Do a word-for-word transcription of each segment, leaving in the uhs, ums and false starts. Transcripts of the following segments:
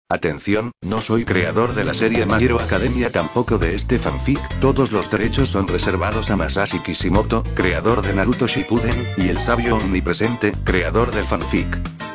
Atención, no soy creador de la serie My Hero Academia, tampoco de este fanfic, todos los derechos son reservados a Masashi Kishimoto, creador de Naruto Shippuden, y el sabio omnipresente, creador del fanfic.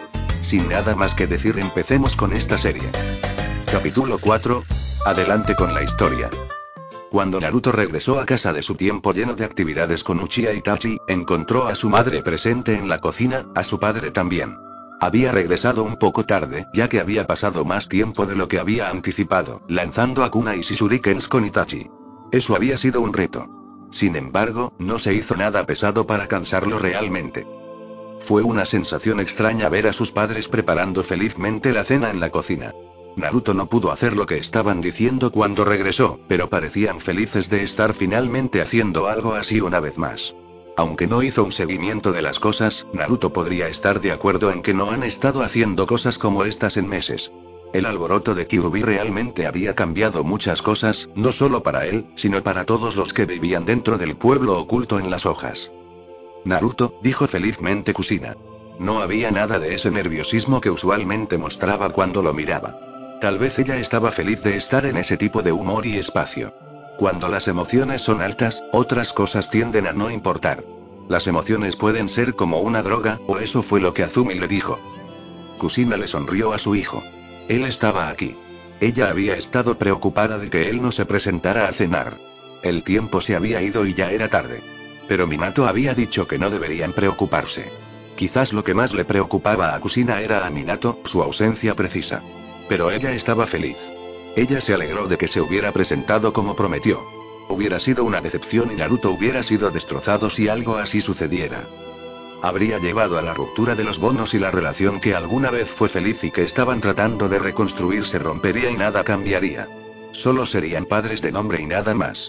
Sin nada más que decir, empecemos con esta serie. Capítulo cuatro. Adelante con la historia. Cuando Naruto regresó a casa de su tiempo lleno de actividades con Uchiha Itachi, encontró a su madre presente en la cocina, a su padre también. Había regresado un poco tarde, ya que había pasado más tiempo de lo que había anticipado, lanzando kunais y shurikens con Itachi. Eso había sido un reto. Sin embargo, no se hizo nada pesado para cansarlo realmente. Fue una sensación extraña ver a sus padres preparando felizmente la cena en la cocina. Naruto no pudo hacer lo que estaban diciendo cuando regresó, pero parecían felices de estar finalmente haciendo algo así una vez más. Aunque no hizo un seguimiento de las cosas, Naruto podría estar de acuerdo en que no han estado haciendo cosas como estas en meses. El alboroto de Kyuubi realmente había cambiado muchas cosas, no solo para él, sino para todos los que vivían dentro del pueblo oculto en las hojas. Naruto, dijo felizmente Kushina. No había nada de ese nerviosismo que usualmente mostraba cuando lo miraba. Tal vez ella estaba feliz de estar en ese tipo de humor y espacio. Cuando las emociones son altas, otras cosas tienden a no importar. Las emociones pueden ser como una droga, o eso fue lo que Azumi le dijo. Kushina le sonrió a su hijo. Él estaba aquí. Ella había estado preocupada de que él no se presentara a cenar. El tiempo se había ido y ya era tarde. Pero Minato había dicho que no deberían preocuparse. Quizás lo que más le preocupaba a Kushina era a Minato, su ausencia precisa. Pero ella estaba feliz. Ella se alegró de que se hubiera presentado como prometió. Hubiera sido una decepción y Naruto hubiera sido destrozado si algo así sucediera. Habría llevado a la ruptura de los bonos y la relación que alguna vez fue feliz y que estaban tratando de reconstruir se rompería y nada cambiaría. Solo serían padres de nombre y nada más.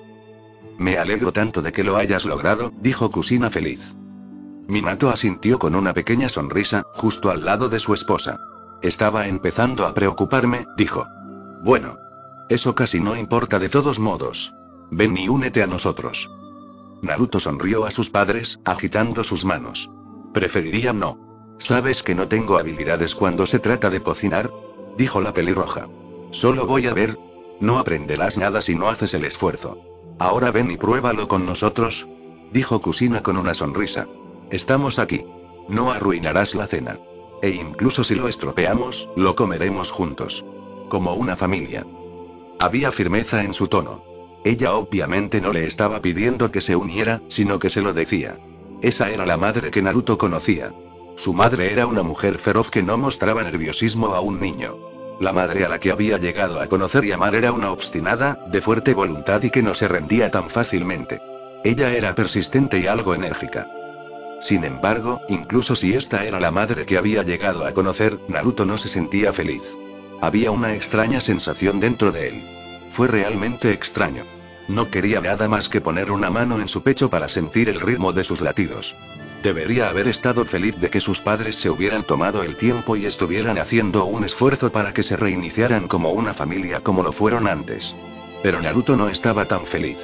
Me alegro tanto de que lo hayas logrado, dijo Kushina feliz. Minato asintió con una pequeña sonrisa, justo al lado de su esposa. Estaba empezando a preocuparme, dijo. Bueno. Eso casi no importa de todos modos. Ven y únete a nosotros. Naruto sonrió a sus padres, agitando sus manos. Preferiría no. ¿Sabes que no tengo habilidades cuando se trata de cocinar? Dijo la pelirroja. Solo voy a ver. No aprenderás nada si no haces el esfuerzo. Ahora ven y pruébalo con nosotros. Dijo Kushina con una sonrisa. Estamos aquí. No arruinarás la cena. E incluso si lo estropeamos, lo comeremos juntos. Como una familia. Había firmeza en su tono. Ella obviamente no le estaba pidiendo que se uniera, sino que se lo decía. Esa era la madre que Naruto conocía. Su madre era una mujer feroz que no mostraba nerviosismo a un niño. La madre a la que había llegado a conocer y amar era una obstinada, de fuerte voluntad y que no se rendía tan fácilmente. Ella era persistente y algo enérgica. Sin embargo, incluso si esta era la madre que había llegado a conocer, Naruto no se sentía feliz. Había una extraña sensación dentro de él. Fue realmente extraño. No quería nada más que poner una mano en su pecho para sentir el ritmo de sus latidos. Debería haber estado feliz de que sus padres se hubieran tomado el tiempo y estuvieran haciendo un esfuerzo para que se reiniciaran como una familia como lo fueron antes. Pero Naruto no estaba tan feliz.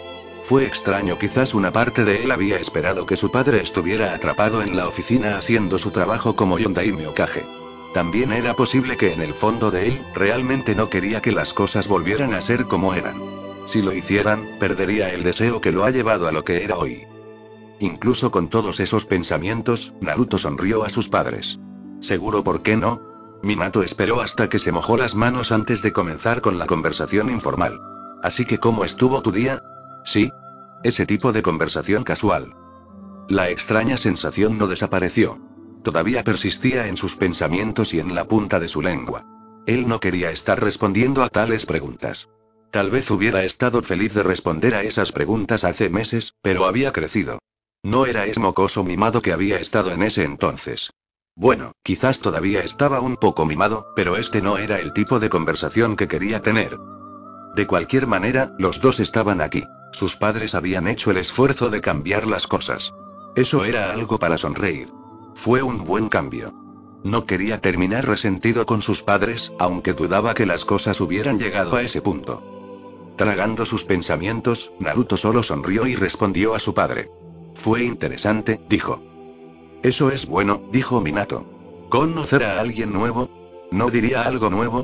Fue extraño, quizás una parte de él había esperado que su padre estuviera atrapado en la oficina haciendo su trabajo como Yondaime Hokage. También era posible que en el fondo de él, realmente no quería que las cosas volvieran a ser como eran. Si lo hicieran, perdería el deseo que lo ha llevado a lo que era hoy. Incluso con todos esos pensamientos, Naruto sonrió a sus padres. ¿Seguro por qué no? Minato esperó hasta que se mojó las manos antes de comenzar con la conversación informal. Así que ¿cómo estuvo tu día? Sí. Ese tipo de conversación casual. La extraña sensación no desapareció. Todavía persistía en sus pensamientos y en la punta de su lengua. Él no quería estar respondiendo a tales preguntas. Tal vez hubiera estado feliz de responder a esas preguntas hace meses, pero había crecido. No era ese mocoso mimado que había estado en ese entonces. Bueno, quizás todavía estaba un poco mimado, pero este no era el tipo de conversación que quería tener. De cualquier manera, los dos estaban aquí. Sus padres habían hecho el esfuerzo de cambiar las cosas. Eso era algo para sonreír. Fue un buen cambio. No quería terminar resentido con sus padres, aunque dudaba que las cosas hubieran llegado a ese punto. Tragando sus pensamientos, Naruto solo sonrió y respondió a su padre. Fue interesante, dijo. Eso es bueno, dijo Minato. ¿Conocer a alguien nuevo? ¿No diría algo nuevo?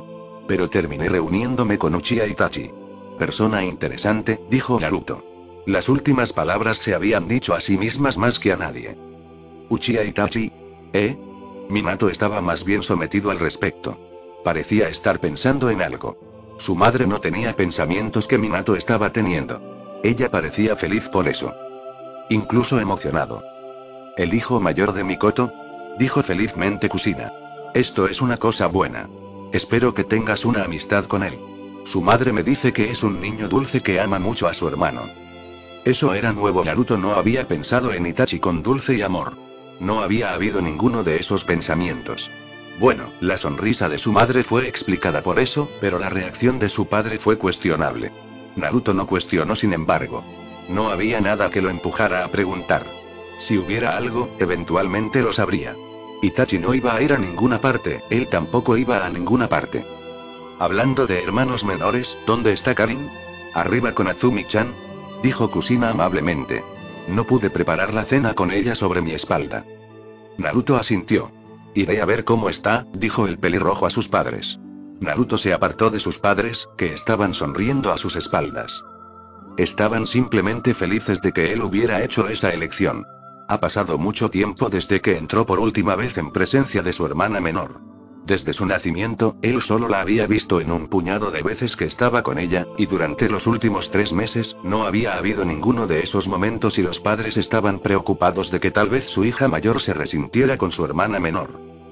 Pero terminé reuniéndome con Uchiha Itachi. Persona interesante, dijo Naruto. Las últimas palabras se habían dicho a sí mismas más que a nadie. Uchiha Itachi. ¿Eh? Minato estaba más bien sometido al respecto. Parecía estar pensando en algo. Su madre no tenía pensamientos que Minato estaba teniendo. Ella parecía feliz por eso. Incluso emocionado. ¿El hijo mayor de Mikoto? Dijo felizmente Kushina. Esto es una cosa buena. Espero que tengas una amistad con él. Su madre me dice que es un niño dulce que ama mucho a su hermano. Eso era nuevo. Naruto no había pensado en Itachi con dulce y amor. No había habido ninguno de esos pensamientos. Bueno, la sonrisa de su madre fue explicada por eso, pero la reacción de su padre fue cuestionable. Naruto no cuestionó, sin embargo. No había nada que lo empujara a preguntar. Si hubiera algo, eventualmente lo sabría. Itachi no iba a ir a ninguna parte, él tampoco iba a ninguna parte. Hablando de hermanos menores, ¿dónde está Karin? Arriba con Azumi-chan, dijo Kushina amablemente. No pude preparar la cena con ella sobre mi espalda. Naruto asintió. Iré a ver cómo está, dijo el pelirrojo a sus padres. Naruto se apartó de sus padres, que estaban sonriendo a sus espaldas. Estaban simplemente felices de que él hubiera hecho esa elección. Ha pasado mucho tiempo desde que entró por última vez en presencia de su hermana menor. Desde su nacimiento, él solo la había visto en un puñado de veces que estaba con ella, y durante los últimos tres meses, no había habido ninguno de esos momentos y los padres estaban preocupados de que tal vez su hija mayor se resintiera con su hermana menor.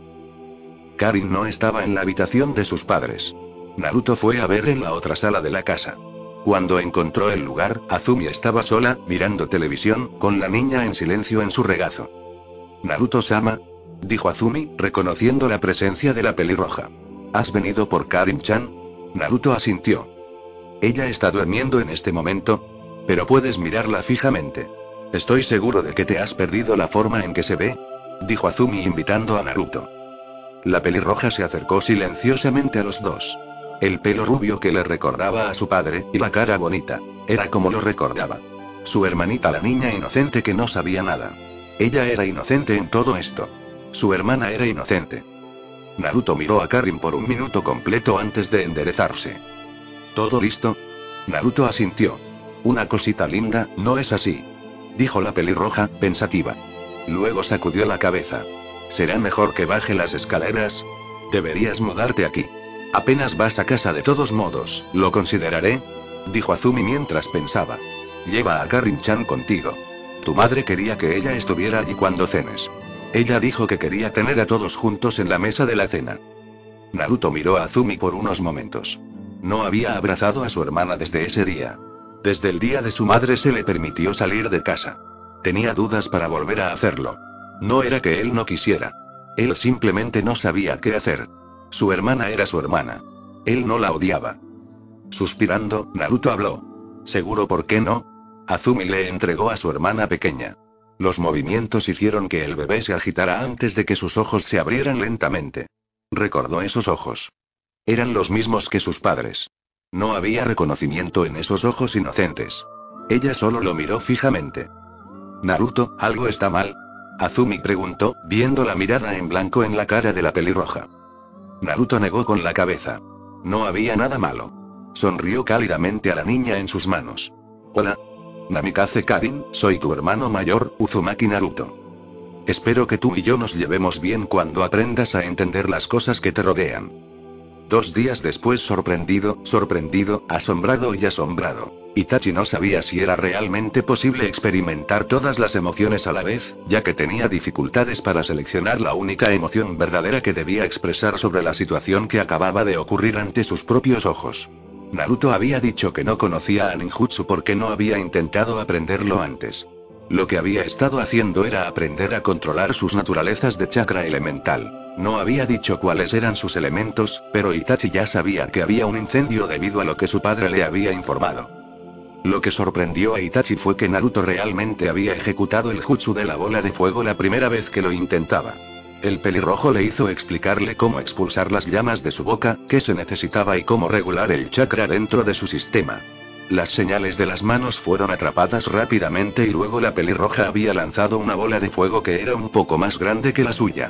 Karin no estaba en la habitación de sus padres. Naruto fue a ver en la otra sala de la casa. Cuando encontró el lugar, Azumi estaba sola, mirando televisión, con la niña en silencio en su regazo. Naruto-sama, dijo Azumi, reconociendo la presencia de la pelirroja. ¿Has venido por Karin-chan? Naruto asintió. Ella está durmiendo en este momento, pero puedes mirarla fijamente. Estoy seguro de que te has perdido la forma en que se ve, dijo Azumi invitando a Naruto. La pelirroja se acercó silenciosamente a los dos. El pelo rubio que le recordaba a su padre, y la cara bonita. Era como lo recordaba. Su hermanita, la niña inocente que no sabía nada. Ella era inocente en todo esto. Su hermana era inocente. Naruto miró a Karin por un minuto completo antes de enderezarse. ¿Todo listo? Naruto asintió. Una cosita linda, ¿no es así? Dijo la pelirroja, pensativa. Luego sacudió la cabeza. ¿Será mejor que baje las escaleras? Deberías mudarte aquí. Apenas vas a casa de todos modos, lo consideraré, dijo Azumi mientras pensaba. Lleva a Karin-chan contigo. Tu madre quería que ella estuviera allí cuando cenes. Ella dijo que quería tener a todos juntos en la mesa de la cena. Naruto miró a Azumi por unos momentos. No había abrazado a su hermana desde ese día. Desde el día de su madre se le permitió salir de casa. Tenía dudas para volver a hacerlo. No era que él no quisiera. Él simplemente no sabía qué hacer. Su hermana era su hermana. Él no la odiaba. Suspirando, Naruto habló. ¿Seguro por qué no? Azumi le entregó a su hermana pequeña. Los movimientos hicieron que el bebé se agitara antes de que sus ojos se abrieran lentamente. Recordó esos ojos. Eran los mismos que sus padres. No había reconocimiento en esos ojos inocentes. Ella solo lo miró fijamente. Naruto, ¿algo está mal? Azumi preguntó, viendo la mirada en blanco en la cara de la pelirroja. Naruto negó con la cabeza. No había nada malo. Sonrió cálidamente a la niña en sus manos. Hola. Namikaze Karin, soy tu hermano mayor, Uzumaki Naruto. Espero que tú y yo nos llevemos bien cuando aprendas a entender las cosas que te rodean. Dos días después, sorprendido, sorprendido, asombrado y asombrado. Itachi no sabía si era realmente posible experimentar todas las emociones a la vez, ya que tenía dificultades para seleccionar la única emoción verdadera que debía expresar sobre la situación que acababa de ocurrir ante sus propios ojos. Naruto había dicho que no conocía a ninjutsu porque no había intentado aprenderlo antes. Lo que había estado haciendo era aprender a controlar sus naturalezas de chakra elemental. No había dicho cuáles eran sus elementos, pero Itachi ya sabía que había un incendio debido a lo que su padre le había informado. Lo que sorprendió a Itachi fue que Naruto realmente había ejecutado el jutsu de la bola de fuego la primera vez que lo intentaba. El pelirrojo le hizo explicarle cómo expulsar las llamas de su boca, qué se necesitaba y cómo regular el chakra dentro de su sistema. Las señales de las manos fueron atrapadas rápidamente y luego la pelirroja había lanzado una bola de fuego que era un poco más grande que la suya.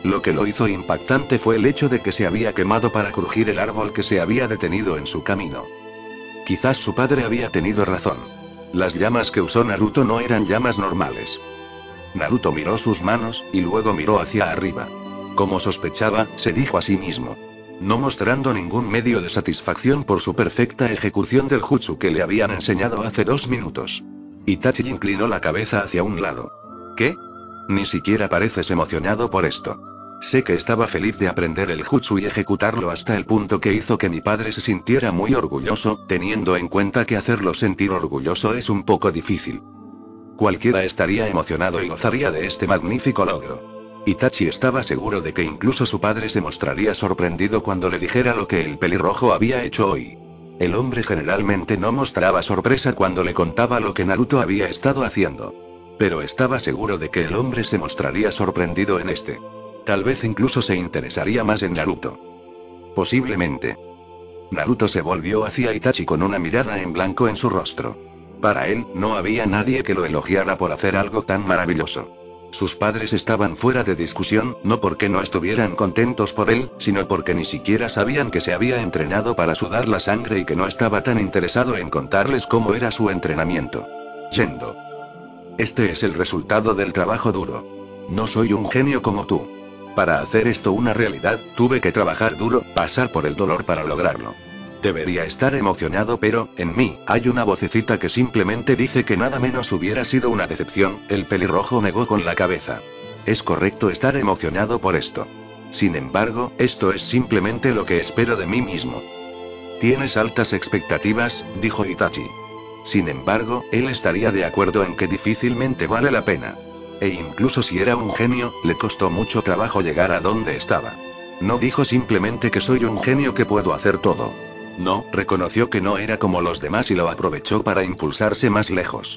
Lo que lo hizo impactante fue el hecho de que se había quemado para crujir el árbol que se había detenido en su camino. Quizás su padre había tenido razón. Las llamas que usó Naruto no eran llamas normales. Naruto miró sus manos, y luego miró hacia arriba. Como sospechaba, se dijo a sí mismo. No mostrando ningún medio de satisfacción por su perfecta ejecución del jutsu que le habían enseñado hace dos minutos. Itachi inclinó la cabeza hacia un lado. ¿Qué? Ni siquiera pareces emocionado por esto. Sé que estaba feliz de aprender el jutsu y ejecutarlo hasta el punto que hizo que mi padre se sintiera muy orgulloso, teniendo en cuenta que hacerlo sentir orgulloso es un poco difícil. Cualquiera estaría emocionado y gozaría de este magnífico logro. Itachi estaba seguro de que incluso su padre se mostraría sorprendido cuando le dijera lo que el pelirrojo había hecho hoy. El hombre generalmente no mostraba sorpresa cuando le contaba lo que Naruto había estado haciendo. Pero estaba seguro de que el hombre se mostraría sorprendido en este. Tal vez incluso se interesaría más en Naruto. Posiblemente. Naruto se volvió hacia Itachi con una mirada en blanco en su rostro. Para él, no había nadie que lo elogiara por hacer algo tan maravilloso. Sus padres estaban fuera de discusión, no porque no estuvieran contentos por él, sino porque ni siquiera sabían que se había entrenado para sudar la sangre y que no estaba tan interesado en contarles cómo era su entrenamiento. Yendo. Este es el resultado del trabajo duro. No soy un genio como tú. Para hacer esto una realidad, tuve que trabajar duro, pasar por el dolor para lograrlo. Debería estar emocionado, pero, en mí, hay una vocecita que simplemente dice que nada menos hubiera sido una decepción. El pelirrojo negó con la cabeza. Es correcto estar emocionado por esto. Sin embargo, esto es simplemente lo que espero de mí mismo. Tienes altas expectativas, dijo Itachi. Sin embargo, él estaría de acuerdo en que difícilmente vale la pena. E incluso si era un genio, le costó mucho trabajo llegar a donde estaba. No dijo simplemente que soy un genio que puedo hacer todo. No, reconoció que no era como los demás y lo aprovechó para impulsarse más lejos.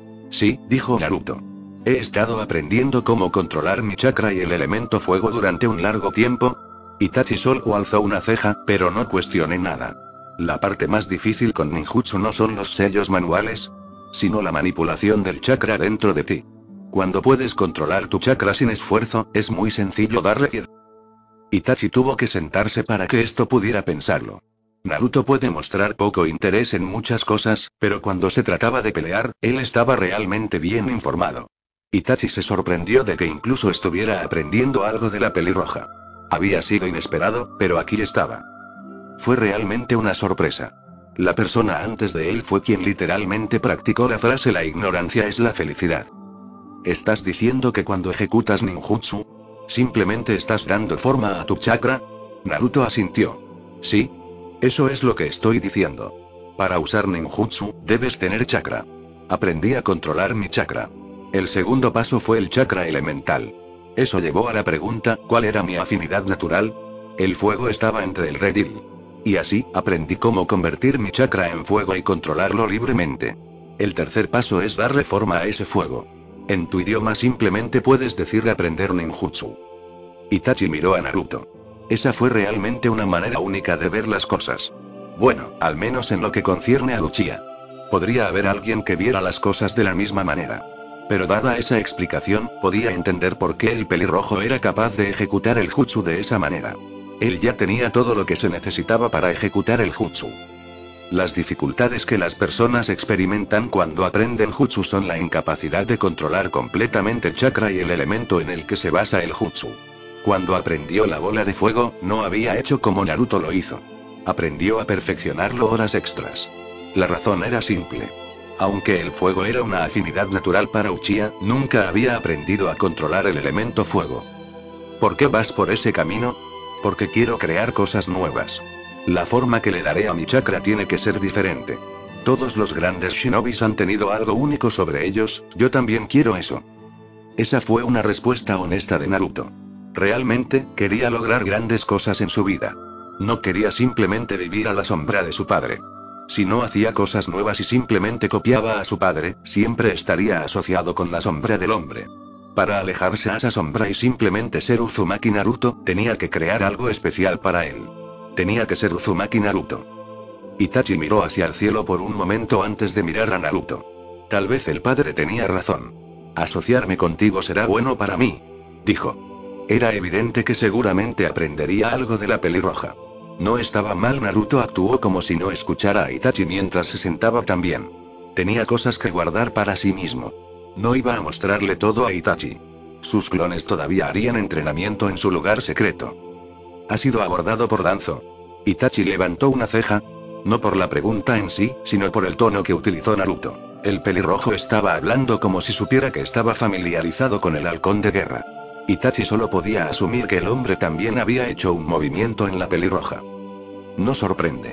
Sí, dijo Naruto. He estado aprendiendo cómo controlar mi chakra y el elemento fuego durante un largo tiempo. Itachi solo alzó una ceja, pero no cuestioné nada. La parte más difícil con ninjutsu no son los sellos manuales, sino la manipulación del chakra dentro de ti. Cuando puedes controlar tu chakra sin esfuerzo, es muy sencillo darle ir. Itachi tuvo que sentarse para que esto pudiera pensarlo. Naruto puede mostrar poco interés en muchas cosas, pero cuando se trataba de pelear, él estaba realmente bien informado. Itachi se sorprendió de que incluso estuviera aprendiendo algo de la pelirroja. Había sido inesperado, pero aquí estaba. Fue realmente una sorpresa. La persona antes de él fue quien literalmente practicó la frase "la ignorancia es la felicidad". ¿Estás diciendo que cuando ejecutas ninjutsu, simplemente estás dando forma a tu chakra? Naruto asintió. Sí. Eso es lo que estoy diciendo. Para usar ninjutsu, debes tener chakra. Aprendí a controlar mi chakra. El segundo paso fue el chakra elemental. Eso llevó a la pregunta, ¿cuál era mi afinidad natural? El fuego estaba entre el red y el. Y así, aprendí cómo convertir mi chakra en fuego y controlarlo libremente. El tercer paso es darle forma a ese fuego. En tu idioma simplemente puedes decir aprender ninjutsu. Itachi miró a Naruto. Esa fue realmente una manera única de ver las cosas. Bueno, al menos en lo que concierne a Uchiha. Podría haber alguien que viera las cosas de la misma manera. Pero dada esa explicación, podía entender por qué el pelirrojo era capaz de ejecutar el jutsu de esa manera. Él ya tenía todo lo que se necesitaba para ejecutar el jutsu. Las dificultades que las personas experimentan cuando aprenden jutsu son la incapacidad de controlar completamente el chakra y el elemento en el que se basa el jutsu. Cuando aprendió la bola de fuego, no había hecho como Naruto lo hizo. Aprendió a perfeccionarlo horas extras. La razón era simple. Aunque el fuego era una afinidad natural para Uchiha, nunca había aprendido a controlar el elemento fuego. ¿Por qué vas por ese camino? Porque quiero crear cosas nuevas. La forma que le daré a mi chakra tiene que ser diferente. Todos los grandes shinobis han tenido algo único sobre ellos, yo también quiero eso. Esa fue una respuesta honesta de Naruto. Realmente, quería lograr grandes cosas en su vida. No quería simplemente vivir a la sombra de su padre. Si no hacía cosas nuevas y simplemente copiaba a su padre, siempre estaría asociado con la sombra del hombre. Para alejarse a esa sombra y simplemente ser Uzumaki Naruto, tenía que crear algo especial para él. Tenía que ser Uzumaki Naruto. Itachi miró hacia el cielo por un momento antes de mirar a Naruto. Tal vez el padre tenía razón. Asociarme contigo será bueno para mí, dijo. Era evidente que seguramente aprendería algo de la pelirroja. No estaba mal. Naruto actuó como si no escuchara a Itachi mientras se sentaba también. Tenía cosas que guardar para sí mismo. No iba a mostrarle todo a Itachi. Sus clones todavía harían entrenamiento en su lugar secreto. Ha sido abordado por Danzo. Itachi levantó una ceja. No por la pregunta en sí, sino por el tono que utilizó Naruto. El pelirrojo estaba hablando como si supiera que estaba familiarizado con el halcón de guerra. Itachi solo podía asumir que el hombre también había hecho un movimiento en la pelirroja. No sorprende.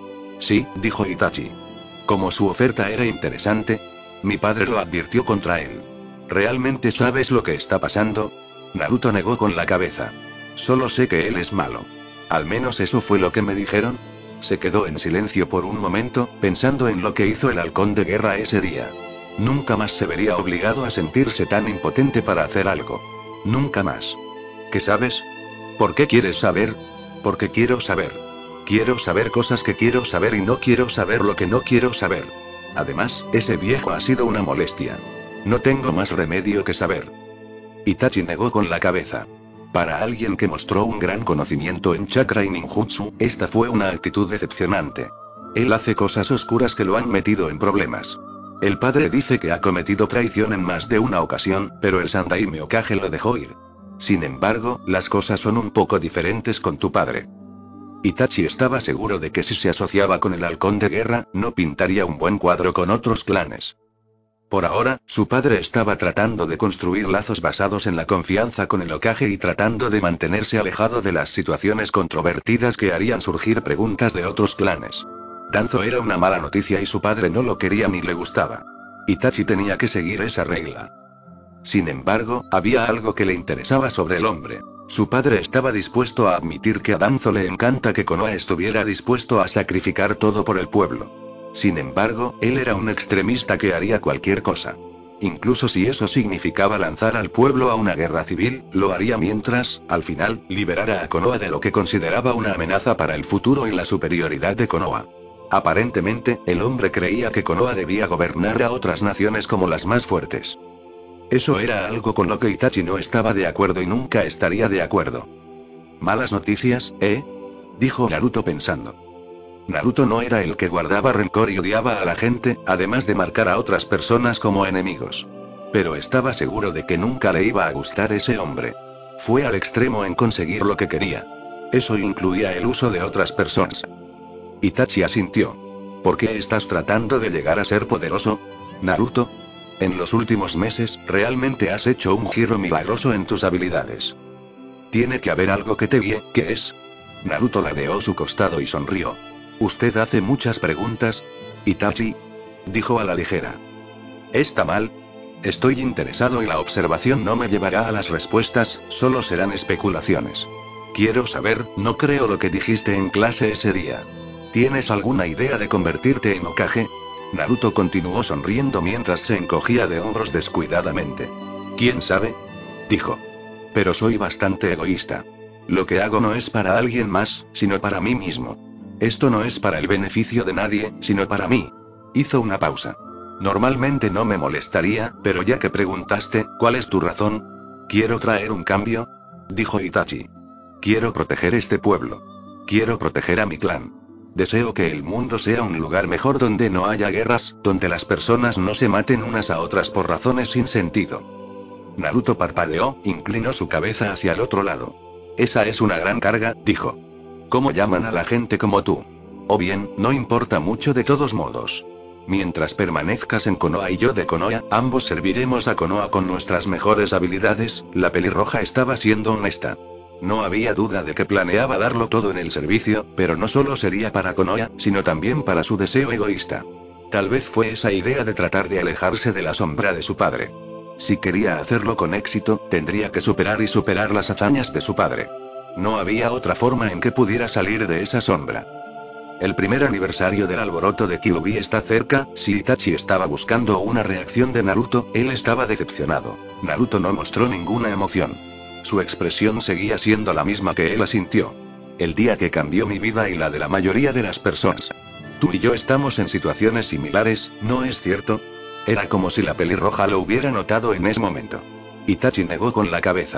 Sí, dijo Itachi. Como su oferta era interesante, mi padre lo advirtió contra él. ¿Realmente sabes lo que está pasando? Naruto negó con la cabeza. Solo sé que él es malo. Al menos eso fue lo que me dijeron. Se quedó en silencio por un momento, pensando en lo que hizo el halcón de guerra ese día. Nunca más se vería obligado a sentirse tan impotente para hacer algo. Nunca más. ¿Qué sabes? ¿Por qué quieres saber? Porque quiero saber. Quiero saber cosas que quiero saber y no quiero saber lo que no quiero saber. Además, ese viejo ha sido una molestia. No tengo más remedio que saber. Itachi negó con la cabeza. Para alguien que mostró un gran conocimiento en chakra y ninjutsu, esta fue una actitud decepcionante. Él hace cosas oscuras que lo han metido en problemas. El padre dice que ha cometido traición en más de una ocasión, pero el Sandaime Hokage lo dejó ir. Sin embargo, las cosas son un poco diferentes con tu padre. Itachi estaba seguro de que si se asociaba con el halcón de guerra, no pintaría un buen cuadro con otros clanes. Por ahora, su padre estaba tratando de construir lazos basados en la confianza con el Hokage y tratando de mantenerse alejado de las situaciones controvertidas que harían surgir preguntas de otros clanes. Danzo era una mala noticia y su padre no lo quería ni le gustaba. Itachi tenía que seguir esa regla. Sin embargo, había algo que le interesaba sobre el hombre. Su padre estaba dispuesto a admitir que a Danzo le encanta que Konoha estuviera dispuesto a sacrificar todo por el pueblo. Sin embargo, él era un extremista que haría cualquier cosa. Incluso si eso significaba lanzar al pueblo a una guerra civil, lo haría mientras, al final, liberara a Konoha de lo que consideraba una amenaza para el futuro y la superioridad de Konoha. Aparentemente, el hombre creía que Konoha debía gobernar a otras naciones como las más fuertes. Eso era algo con lo que Itachi no estaba de acuerdo y nunca estaría de acuerdo. Malas noticias, ¿eh? Dijo Naruto pensando. Naruto no era el que guardaba rencor y odiaba a la gente, además de marcar a otras personas como enemigos. Pero estaba seguro de que nunca le iba a gustar ese hombre. Fue al extremo en conseguir lo que quería. Eso incluía el uso de otras personas. Itachi asintió. ¿Por qué estás tratando de llegar a ser poderoso, Naruto? En los últimos meses, realmente has hecho un giro milagroso en tus habilidades. Tiene que haber algo que te guíe, ¿qué es? Naruto ladeó su costado y sonrió. Usted hace muchas preguntas, Itachi, dijo a la ligera. ¿Está mal? Estoy interesado y la observación no me llevará a las respuestas, solo serán especulaciones. Quiero saber, no creo lo que dijiste en clase ese día. ¿Tienes alguna idea de convertirte en Hokage? Naruto continuó sonriendo mientras se encogía de hombros descuidadamente. ¿Quién sabe? Dijo. Pero soy bastante egoísta. Lo que hago no es para alguien más, sino para mí mismo. Esto no es para el beneficio de nadie, sino para mí. Hizo una pausa. Normalmente no me molestaría, pero ya que preguntaste, ¿cuál es tu razón? Quiero traer un cambio, dijo Itachi. Quiero proteger este pueblo. Quiero proteger a mi clan. Deseo que el mundo sea un lugar mejor donde no haya guerras, donde las personas no se maten unas a otras por razones sin sentido. Naruto parpadeó, inclinó su cabeza hacia el otro lado. Esa es una gran carga, dijo. ¿Cómo llaman a la gente como tú? O bien, no importa mucho de todos modos. Mientras permanezcas en Konoha y yo de Konoha, ambos serviremos a Konoha con nuestras mejores habilidades. La pelirroja estaba siendo honesta. No había duda de que planeaba darlo todo en el servicio, pero no solo sería para Konoha, sino también para su deseo egoísta. Tal vez fue esa idea de tratar de alejarse de la sombra de su padre. Si quería hacerlo con éxito, tendría que superar y superar las hazañas de su padre. No había otra forma en que pudiera salir de esa sombra. El primer aniversario del alboroto de Kyuubi está cerca. Si Itachi estaba buscando una reacción de Naruto, él estaba decepcionado. Naruto no mostró ninguna emoción. Su expresión seguía siendo la misma que él asintió. El día que cambió mi vida y la de la mayoría de las personas. Tú y yo estamos en situaciones similares, ¿no es cierto? Era como si la pelirroja lo hubiera notado en ese momento. Itachi negó con la cabeza.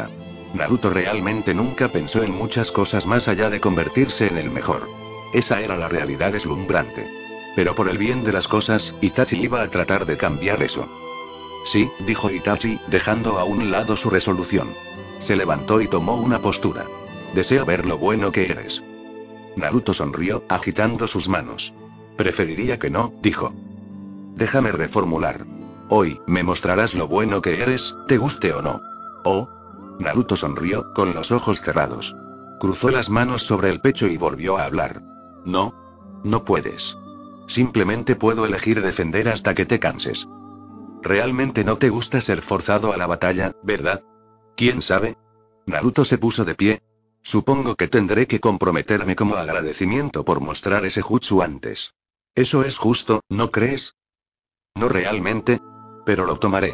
Naruto realmente nunca pensó en muchas cosas más allá de convertirse en el mejor. Esa era la realidad deslumbrante. Pero por el bien de las cosas, Itachi iba a tratar de cambiar eso. Sí, dijo Itachi, dejando a un lado su resolución. Se levantó y tomó una postura. Deseo ver lo bueno que eres. Naruto sonrió, agitando sus manos. Preferiría que no, dijo. Déjame reformular. Hoy, me mostrarás lo bueno que eres, te guste o no. Oh. Naruto sonrió, con los ojos cerrados. Cruzó las manos sobre el pecho y volvió a hablar. No. No puedes. Simplemente puedo elegir defender hasta que te canses. Realmente no te gusta ser forzado a la batalla, ¿verdad? ¿Quién sabe? Naruto se puso de pie. Supongo que tendré que comprometerme como agradecimiento por mostrar ese jutsu antes. Eso es justo, ¿no crees? No realmente. Pero lo tomaré.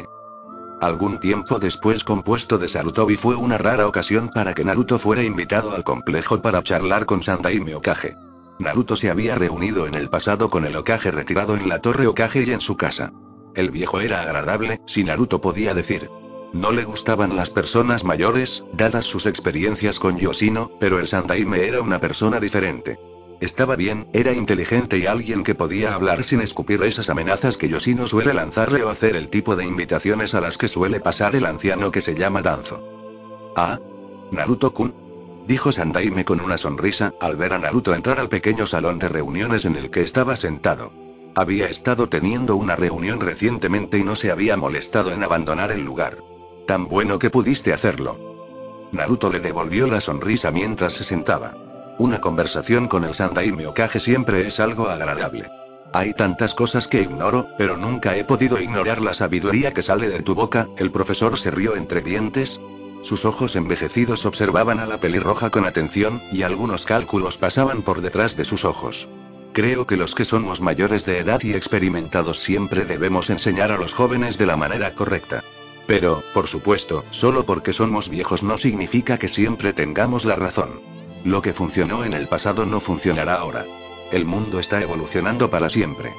Algún tiempo después, compuesto de Sarutobi, fue una rara ocasión para que Naruto fuera invitado al complejo para charlar con Sandaime Hokage. Naruto se había reunido en el pasado con el Hokage retirado en la torre Hokage y en su casa. El viejo era agradable, si Naruto podía decir. No le gustaban las personas mayores, dadas sus experiencias con Yoshino, pero el Sandaime era una persona diferente. Estaba bien, era inteligente y alguien que podía hablar sin escupir esas amenazas que Yoshino suele lanzarle o hacer el tipo de invitaciones a las que suele pasar el anciano que se llama Danzo. Ah. Naruto-kun. Dijo Sandaime con una sonrisa, al ver a Naruto entrar al pequeño salón de reuniones en el que estaba sentado. Había estado teniendo una reunión recientemente y no se había molestado en abandonar el lugar. Tan bueno que pudiste hacerlo. Naruto le devolvió la sonrisa mientras se sentaba. Una conversación con el Sandaime Hokage siempre es algo agradable. Hay tantas cosas que ignoro, pero nunca he podido ignorar la sabiduría que sale de tu boca. El profesor se rió entre dientes. Sus ojos envejecidos observaban a la pelirroja con atención, y algunos cálculos pasaban por detrás de sus ojos. Creo que los que somos mayores de edad y experimentados siempre debemos enseñar a los jóvenes de la manera correcta. Pero, por supuesto, solo porque somos viejos no significa que siempre tengamos la razón. Lo que funcionó en el pasado no funcionará ahora. El mundo está evolucionando para siempre.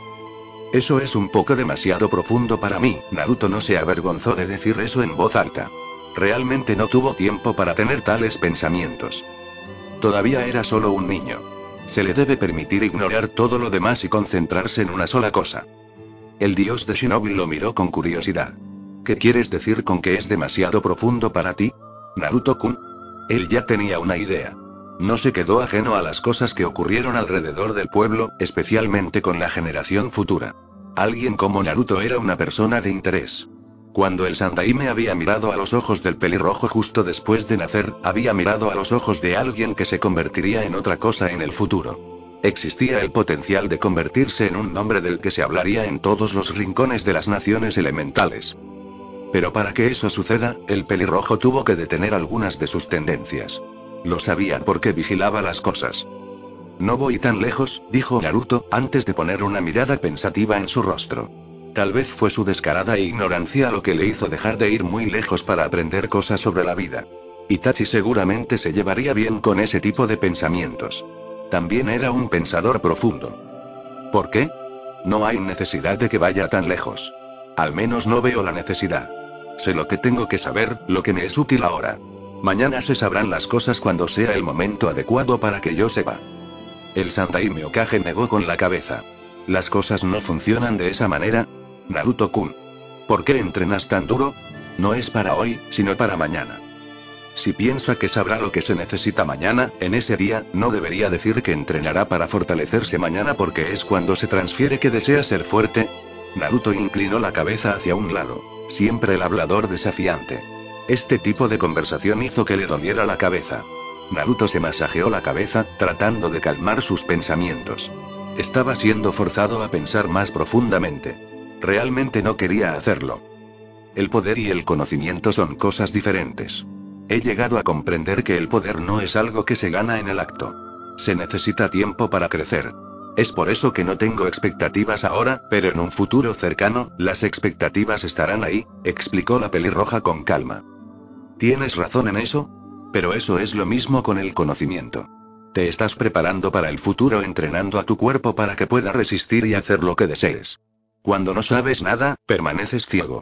Eso es un poco demasiado profundo para mí. Naruto no se avergonzó de decir eso en voz alta. Realmente no tuvo tiempo para tener tales pensamientos. Todavía era solo un niño. Se le debe permitir ignorar todo lo demás y concentrarse en una sola cosa. El dios de Shinobi lo miró con curiosidad. ¿Qué quieres decir con que es demasiado profundo para ti? Naruto-kun. Él ya tenía una idea. No se quedó ajeno a las cosas que ocurrieron alrededor del pueblo, especialmente con la generación futura. Alguien como Naruto era una persona de interés. Cuando el Sandaime había mirado a los ojos del pelirrojo justo después de nacer, había mirado a los ojos de alguien que se convertiría en otra cosa en el futuro. Existía el potencial de convertirse en un nombre del que se hablaría en todos los rincones de las naciones elementales. Pero para que eso suceda, el pelirrojo tuvo que detener algunas de sus tendencias. Lo sabía porque vigilaba las cosas. No voy tan lejos, dijo Naruto, antes de poner una mirada pensativa en su rostro. Tal vez fue su descarada ignorancia lo que le hizo dejar de ir muy lejos para aprender cosas sobre la vida. Itachi seguramente se llevaría bien con ese tipo de pensamientos. También era un pensador profundo. ¿Por qué? No hay necesidad de que vaya tan lejos. Al menos no veo la necesidad. Sé lo que tengo que saber, lo que me es útil ahora. Mañana se sabrán las cosas cuando sea el momento adecuado para que yo sepa. El Sandaime Hokage negó con la cabeza. Las cosas no funcionan de esa manera. Naruto-kun. ¿Por qué entrenas tan duro? No es para hoy, sino para mañana. Si piensa que sabrá lo que se necesita mañana, en ese día, no debería decir que entrenará para fortalecerse mañana porque es cuando se transfiere que desea ser fuerte. Naruto inclinó la cabeza hacia un lado. Siempre el hablador desafiante. Este tipo de conversación hizo que le doliera la cabeza. Naruto se masajeó la cabeza, tratando de calmar sus pensamientos. Estaba siendo forzado a pensar más profundamente. Realmente no quería hacerlo. El poder y el conocimiento son cosas diferentes. He llegado a comprender que el poder no es algo que se gana en el acto. Se necesita tiempo para crecer. Es por eso que no tengo expectativas ahora, pero en un futuro cercano, las expectativas estarán ahí, explicó la pelirroja con calma. Tienes razón en eso, pero eso es lo mismo con el conocimiento. Te estás preparando para el futuro entrenando a tu cuerpo para que pueda resistir y hacer lo que desees. Cuando no sabes nada, permaneces ciego.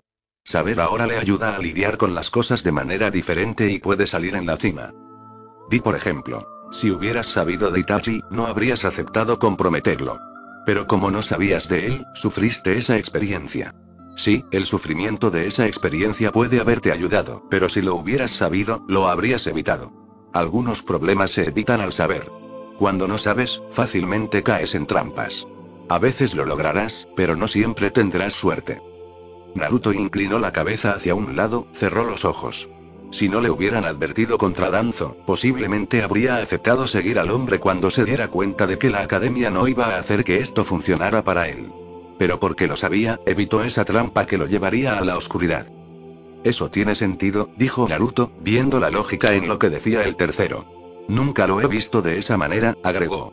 Saber ahora le ayuda a lidiar con las cosas de manera diferente y puede salir en la cima. Di por ejemplo, si hubieras sabido de Itachi, no habrías aceptado comprometerlo. Pero como no sabías de él, sufriste esa experiencia. Sí, el sufrimiento de esa experiencia puede haberte ayudado, pero si lo hubieras sabido, lo habrías evitado. Algunos problemas se evitan al saber. Cuando no sabes, fácilmente caes en trampas. A veces lo lograrás, pero no siempre tendrás suerte. Naruto inclinó la cabeza hacia un lado, cerró los ojos. Si no le hubieran advertido contra Danzo, posiblemente habría aceptado seguir al hombre cuando se diera cuenta de que la academia no iba a hacer que esto funcionara para él. Pero porque lo sabía, evitó esa trampa que lo llevaría a la oscuridad. Eso tiene sentido, dijo Naruto, viendo la lógica en lo que decía el tercero. Nunca lo he visto de esa manera, agregó.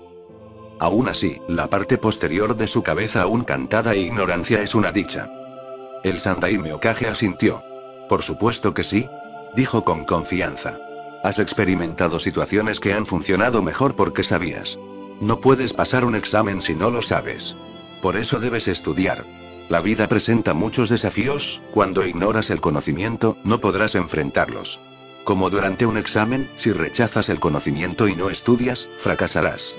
Aún así, la parte posterior de su cabeza aún cantada e ignorancia es una dicha. El Sandaime Hokage asintió. Por supuesto que sí, dijo con confianza. Has experimentado situaciones que han funcionado mejor porque sabías. No puedes pasar un examen si no lo sabes. Por eso debes estudiar. La vida presenta muchos desafíos, cuando ignoras el conocimiento, no podrás enfrentarlos. Como durante un examen, si rechazas el conocimiento y no estudias, fracasarás.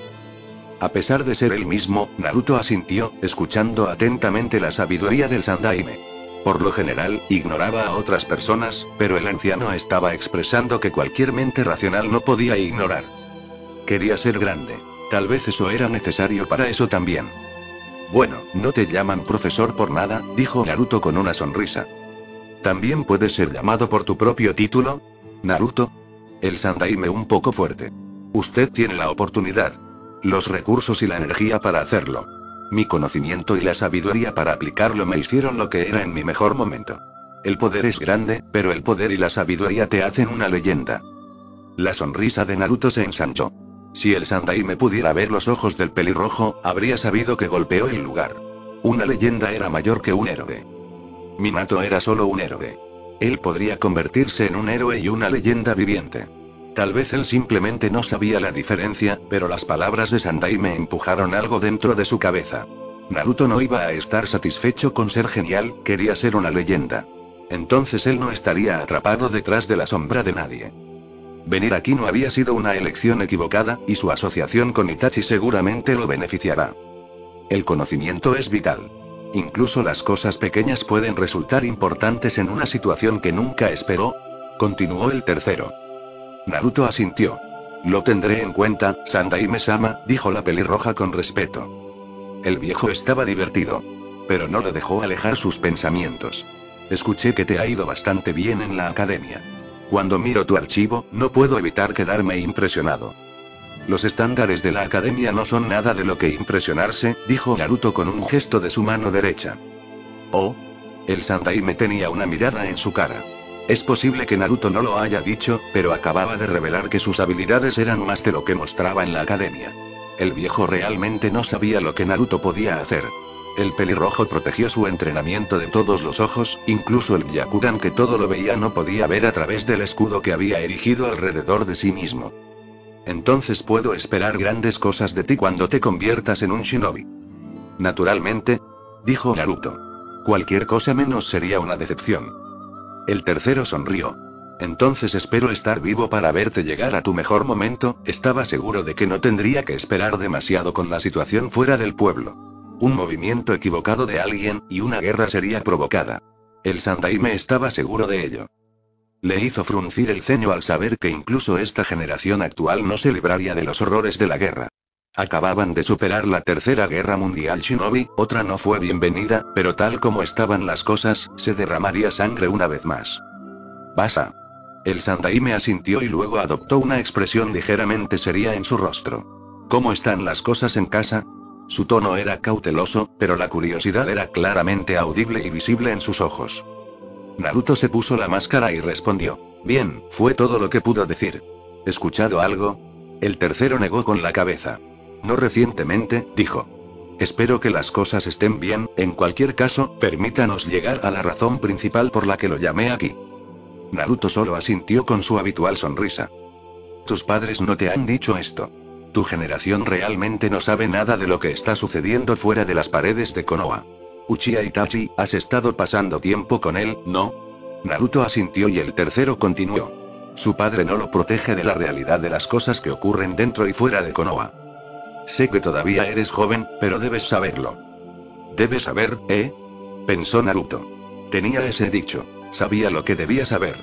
A pesar de ser él mismo, Naruto asintió, escuchando atentamente la sabiduría del Sandaime. Por lo general, ignoraba a otras personas, pero el anciano estaba expresando que cualquier mente racional no podía ignorar. Quería ser grande. Tal vez eso era necesario para eso también. Bueno, no te llaman profesor por nada, dijo Naruto con una sonrisa. ¿También puedes ser llamado por tu propio título? Naruto. El Sandaime un poco fuerte. Usted tiene la oportunidad, los recursos y la energía para hacerlo. Mi conocimiento y la sabiduría para aplicarlo me hicieron lo que era en mi mejor momento. El poder es grande, pero el poder y la sabiduría te hacen una leyenda. La sonrisa de Naruto se ensanchó. Si el Sandaime pudiera ver los ojos del pelirrojo, habría sabido que golpeó el lugar. Una leyenda era mayor que un héroe. Minato era solo un héroe. Él podría convertirse en un héroe y una leyenda viviente. Tal vez él simplemente no sabía la diferencia, pero las palabras de Sandaime empujaron algo dentro de su cabeza. Naruto no iba a estar satisfecho con ser genial, quería ser una leyenda. Entonces él no estaría atrapado detrás de la sombra de nadie. Venir aquí no había sido una elección equivocada, y su asociación con Itachi seguramente lo beneficiará. El conocimiento es vital. Incluso las cosas pequeñas pueden resultar importantes en una situación que nunca esperó, continuó el tercero. Naruto asintió. Lo tendré en cuenta, Sandaime-sama, dijo la pelirroja con respeto. El viejo estaba divertido. Pero no lo dejó alejar sus pensamientos. Escuché que te ha ido bastante bien en la academia. Cuando miro tu archivo, no puedo evitar quedarme impresionado. Los estándares de la academia no son nada de lo que impresionarse, dijo Naruto con un gesto de su mano derecha. Oh. El Sandaime tenía una mirada en su cara. Es posible que Naruto no lo haya dicho, pero acababa de revelar que sus habilidades eran más de lo que mostraba en la academia. El viejo realmente no sabía lo que Naruto podía hacer. El pelirrojo protegió su entrenamiento de todos los ojos, incluso el Byakugan que todo lo veía no podía ver a través del escudo que había erigido alrededor de sí mismo. Entonces puedo esperar grandes cosas de ti cuando te conviertas en un shinobi. Naturalmente, dijo Naruto. Cualquier cosa menos sería una decepción. El tercero sonrió. Entonces espero estar vivo para verte llegar a tu mejor momento. Estaba seguro de que no tendría que esperar demasiado con la situación fuera del pueblo. Un movimiento equivocado de alguien, y una guerra sería provocada. El Sandaime estaba seguro de ello. Le hizo fruncir el ceño al saber que incluso esta generación actual no se libraría de los horrores de la guerra. Acababan de superar la tercera guerra mundial shinobi, otra no fue bienvenida, pero tal como estaban las cosas, se derramaría sangre una vez más. Basta. El Sandaime asintió y luego adoptó una expresión ligeramente seria en su rostro. ¿Cómo están las cosas en casa? Su tono era cauteloso, pero la curiosidad era claramente audible y visible en sus ojos. Naruto se puso la máscara y respondió. Bien, fue todo lo que pudo decir. ¿Escuchado algo? El tercero negó con la cabeza. No recientemente, dijo. Espero que las cosas estén bien, en cualquier caso, permítanos llegar a la razón principal por la que lo llamé aquí. Naruto solo asintió con su habitual sonrisa. Tus padres no te han dicho esto. Tu generación realmente no sabe nada de lo que está sucediendo fuera de las paredes de Konoha. Uchiha Itachi, ¿has estado pasando tiempo con él, no? Naruto asintió y el tercero continuó. Su padre no lo protege de la realidad de las cosas que ocurren dentro y fuera de Konoha. Sé que todavía eres joven, pero debes saberlo. ¿Debes saber, eh? Pensó Naruto. Tenía ese dicho. Sabía lo que debía saber.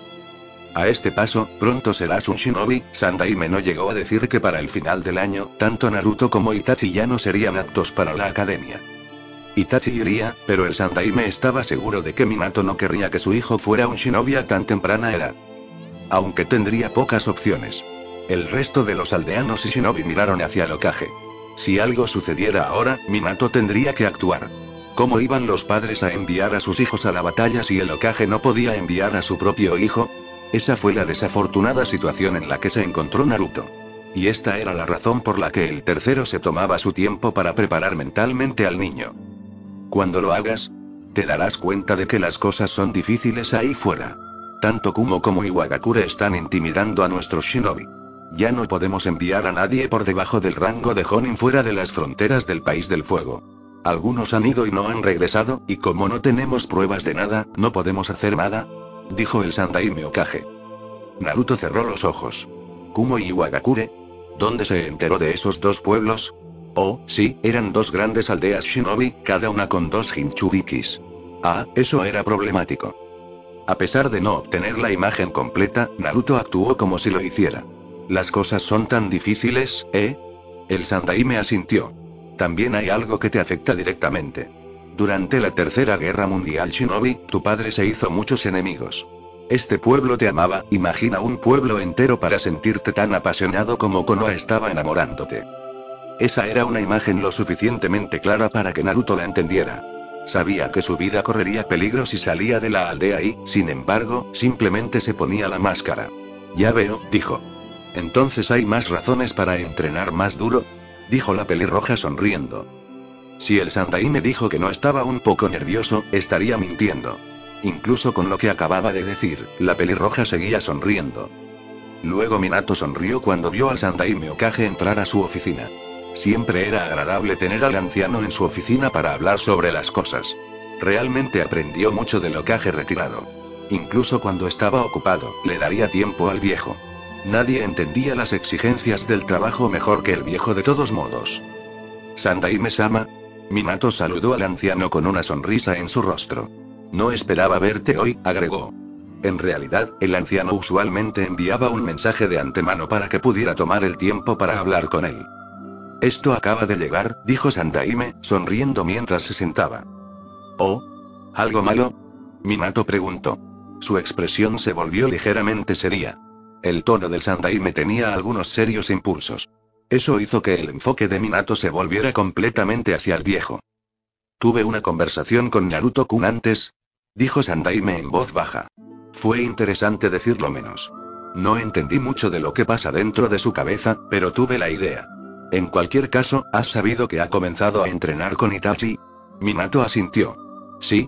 A este paso, pronto serás un shinobi. Sandaime no llegó a decir que para el final del año, tanto Naruto como Itachi ya no serían aptos para la academia. Itachi iría, pero el Sandaime estaba seguro de que Minato no querría que su hijo fuera un shinobi a tan temprana edad. Aunque tendría pocas opciones. El resto de los aldeanos y shinobi miraron hacia el Hokage. Si algo sucediera ahora, Minato tendría que actuar. ¿Cómo iban los padres a enviar a sus hijos a la batalla si el Hokage no podía enviar a su propio hijo? Esa fue la desafortunada situación en la que se encontró Naruto. Y esta era la razón por la que el tercero se tomaba su tiempo para preparar mentalmente al niño. Cuando lo hagas, te darás cuenta de que las cosas son difíciles ahí fuera. Tanto Kumo como Iwagakure están intimidando a nuestros shinobi. Ya no podemos enviar a nadie por debajo del rango de Jonin fuera de las fronteras del País del Fuego. Algunos han ido y no han regresado, y como no tenemos pruebas de nada, no podemos hacer nada, dijo el Sandaime Hokage. Naruto cerró los ojos. ¿Kumo y Iwagakure? ¿Dónde se enteró de esos dos pueblos? Oh, sí, eran dos grandes aldeas shinobi, cada una con dos Jinchurikis. Ah, eso era problemático. A pesar de no obtener la imagen completa, Naruto actuó como si lo hiciera. Las cosas son tan difíciles, ¿eh? El Sandaime asintió. También hay algo que te afecta directamente. Durante la Tercera Guerra Mundial Shinobi, tu padre se hizo muchos enemigos. Este pueblo te amaba, imagina un pueblo entero para sentirte tan apasionado como Konoha estaba enamorándote. Esa era una imagen lo suficientemente clara para que Naruto la entendiera. Sabía que su vida correría peligro si salía de la aldea y, sin embargo, simplemente se ponía la máscara. Ya veo, dijo. Entonces hay más razones para entrenar más duro, dijo la pelirroja sonriendo. Si el Sandaime dijo que no estaba un poco nervioso, estaría mintiendo. Incluso con lo que acababa de decir, la pelirroja seguía sonriendo. Luego Minato sonrió cuando vio al Sandaime Hokage entrar a su oficina. Siempre era agradable tener al anciano en su oficina para hablar sobre las cosas. Realmente aprendió mucho del Hokage retirado. Incluso cuando estaba ocupado, le daría tiempo al viejo. Nadie entendía las exigencias del trabajo mejor que el viejo de todos modos. Sandaime-sama. Minato saludó al anciano con una sonrisa en su rostro. No esperaba verte hoy, agregó. En realidad, el anciano usualmente enviaba un mensaje de antemano para que pudiera tomar el tiempo para hablar con él. Esto acaba de llegar, dijo Sandaime, sonriendo mientras se sentaba. ¿Oh? ¿Algo malo? Minato preguntó. Su expresión se volvió ligeramente seria. El tono del Sandaime tenía algunos serios impulsos. Eso hizo que el enfoque de Minato se volviera completamente hacia el viejo. Tuve una conversación con Naruto-kun antes, dijo Sandaime en voz baja. Fue interesante decirlo menos. No entendí mucho de lo que pasa dentro de su cabeza, pero tuve la idea. En cualquier caso, ¿has sabido que ha comenzado a entrenar con Itachi? Minato asintió. Sí,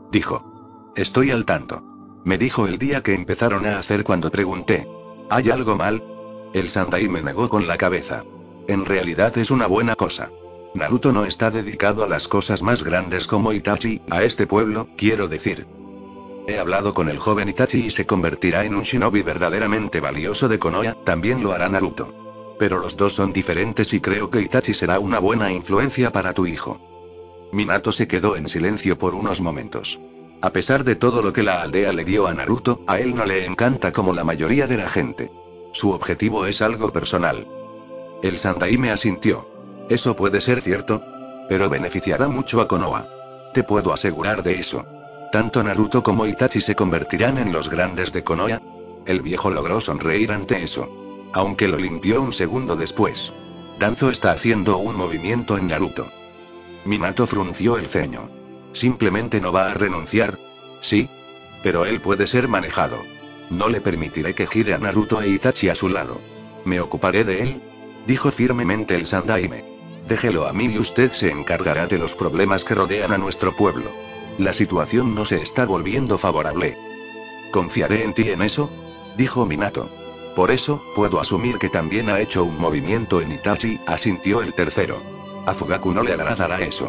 dijo. Estoy al tanto. Me dijo el día que empezaron a hacer cuando pregunté. ¿Hay algo mal? El Sandaime negó con la cabeza. En realidad es una buena cosa. Naruto no está dedicado a las cosas más grandes como Itachi, a este pueblo, quiero decir. He hablado con el joven Itachi y se convertirá en un shinobi verdaderamente valioso de Konoha, también lo hará Naruto. Pero los dos son diferentes y creo que Itachi será una buena influencia para tu hijo. Minato se quedó en silencio por unos momentos. A pesar de todo lo que la aldea le dio a Naruto, a él no le encanta como la mayoría de la gente. Su objetivo es algo personal. El Sandaime asintió. Eso puede ser cierto, pero beneficiará mucho a Konoha. Te puedo asegurar de eso. Tanto Naruto como Itachi se convertirán en los grandes de Konoha. El viejo logró sonreír ante eso. Aunque lo limpió un segundo después. Danzo está haciendo un movimiento en Naruto. Minato frunció el ceño. ¿Simplemente no va a renunciar? Sí. Pero él puede ser manejado. No le permitiré que gire a Naruto e Itachi a su lado. Me ocuparé de él, dijo firmemente el Sandaime. Déjelo a mí y usted se encargará de los problemas que rodean a nuestro pueblo. La situación no se está volviendo favorable. ¿Confiaré en ti en eso? Dijo Minato. Por eso, puedo asumir que también ha hecho un movimiento en Itachi, asintió el tercero. A Fugaku no le agradará eso.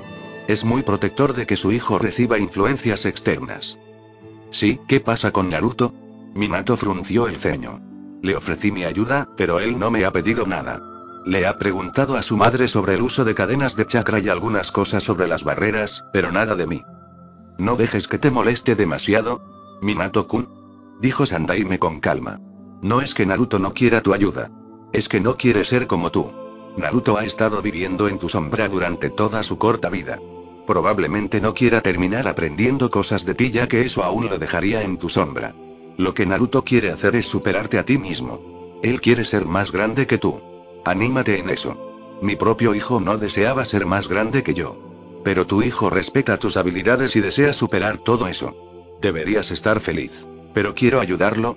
Es muy protector de que su hijo reciba influencias externas. Sí, ¿qué pasa con Naruto? Minato frunció el ceño. Le ofrecí mi ayuda, pero él no me ha pedido nada. Le ha preguntado a su madre sobre el uso de cadenas de chakra y algunas cosas sobre las barreras, pero nada de mí. No dejes que te moleste demasiado, Minato-kun, dijo Sandaime con calma. No es que Naruto no quiera tu ayuda. Es que no quiere ser como tú. Naruto ha estado viviendo en tu sombra durante toda su corta vida. Probablemente no quiera terminar aprendiendo cosas de ti ya que eso aún lo dejaría en tu sombra. Lo que Naruto quiere hacer es superarte a ti mismo. Él quiere ser más grande que tú. Anímate en eso. Mi propio hijo no deseaba ser más grande que yo. Pero tu hijo respeta tus habilidades y desea superar todo eso. Deberías estar feliz. Pero quiero ayudarlo.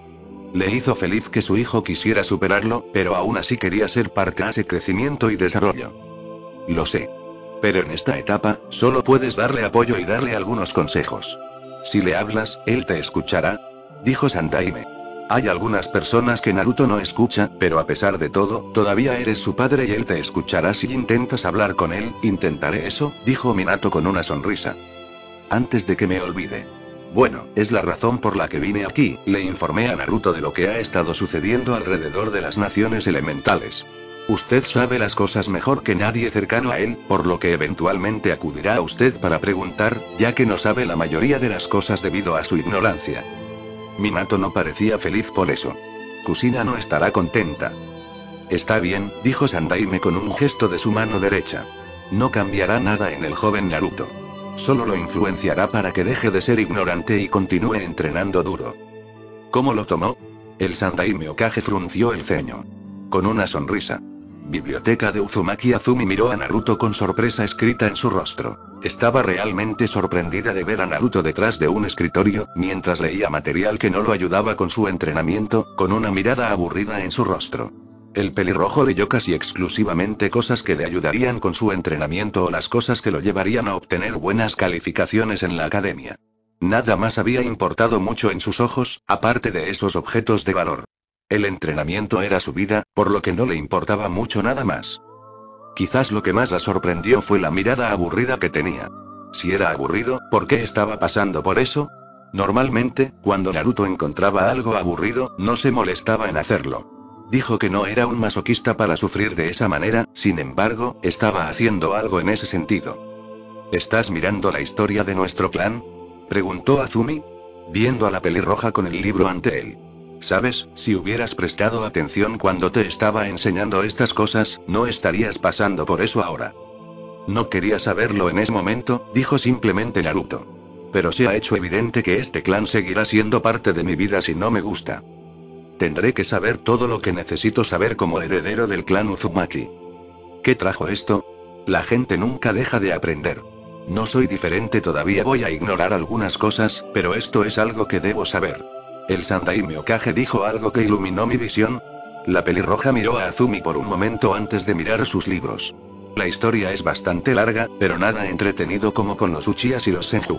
Le hizo feliz que su hijo quisiera superarlo, pero aún así quería ser parte de ese crecimiento y desarrollo. Lo sé. Pero en esta etapa, solo puedes darle apoyo y darle algunos consejos. Si le hablas, él te escuchará, dijo Sandaime. Hay algunas personas que Naruto no escucha, pero a pesar de todo, todavía eres su padre y él te escuchará si intentas hablar con él. Intentaré eso, dijo Minato con una sonrisa. Antes de que me olvide. Bueno, es la razón por la que vine aquí, le informé a Naruto de lo que ha estado sucediendo alrededor de las naciones elementales. Usted sabe las cosas mejor que nadie cercano a él, por lo que eventualmente acudirá a usted para preguntar, ya que no sabe la mayoría de las cosas debido a su ignorancia. Minato no parecía feliz por eso. Kusina no estará contenta. Está bien, dijo Sandaime con un gesto de su mano derecha. No cambiará nada en el joven Naruto. Solo lo influenciará para que deje de ser ignorante y continúe entrenando duro. ¿Cómo lo tomó? El Sandaime Hokage frunció el ceño. Con una sonrisa. Biblioteca de Uzumaki. Azumi miró a Naruto con sorpresa escrita en su rostro. Estaba realmente sorprendida de ver a Naruto detrás de un escritorio, mientras leía material que no lo ayudaba con su entrenamiento, con una mirada aburrida en su rostro. El pelirrojo leyó casi exclusivamente cosas que le ayudarían con su entrenamiento o las cosas que lo llevarían a obtener buenas calificaciones en la academia. Nada más había importado mucho en sus ojos, aparte de esos objetos de valor. El entrenamiento era su vida, por lo que no le importaba mucho nada más. Quizás lo que más la sorprendió fue la mirada aburrida que tenía. Si era aburrido, ¿por qué estaba pasando por eso? Normalmente, cuando Naruto encontraba algo aburrido, no se molestaba en hacerlo. Dijo que no era un masoquista para sufrir de esa manera, sin embargo, estaba haciendo algo en ese sentido. ¿Estás mirando la historia de nuestro clan?, preguntó Azumi, viendo a la pelirroja con el libro ante él. ¿Sabes? Si hubieras prestado atención cuando te estaba enseñando estas cosas, no estarías pasando por eso ahora. No quería saberlo en ese momento, dijo simplemente Naruto. Pero se ha hecho evidente que este clan seguirá siendo parte de mi vida si no me gusta. Tendré que saber todo lo que necesito saber como heredero del clan Uzumaki. ¿Qué trajo esto? La gente nunca deja de aprender. No soy diferente, todavía voy a ignorar algunas cosas, pero esto es algo que debo saber. El Sandaime Hokage dijo algo que iluminó mi visión. La pelirroja miró a Azumi por un momento antes de mirar sus libros. La historia es bastante larga, pero nada entretenido como con los Uchihas y los Senju.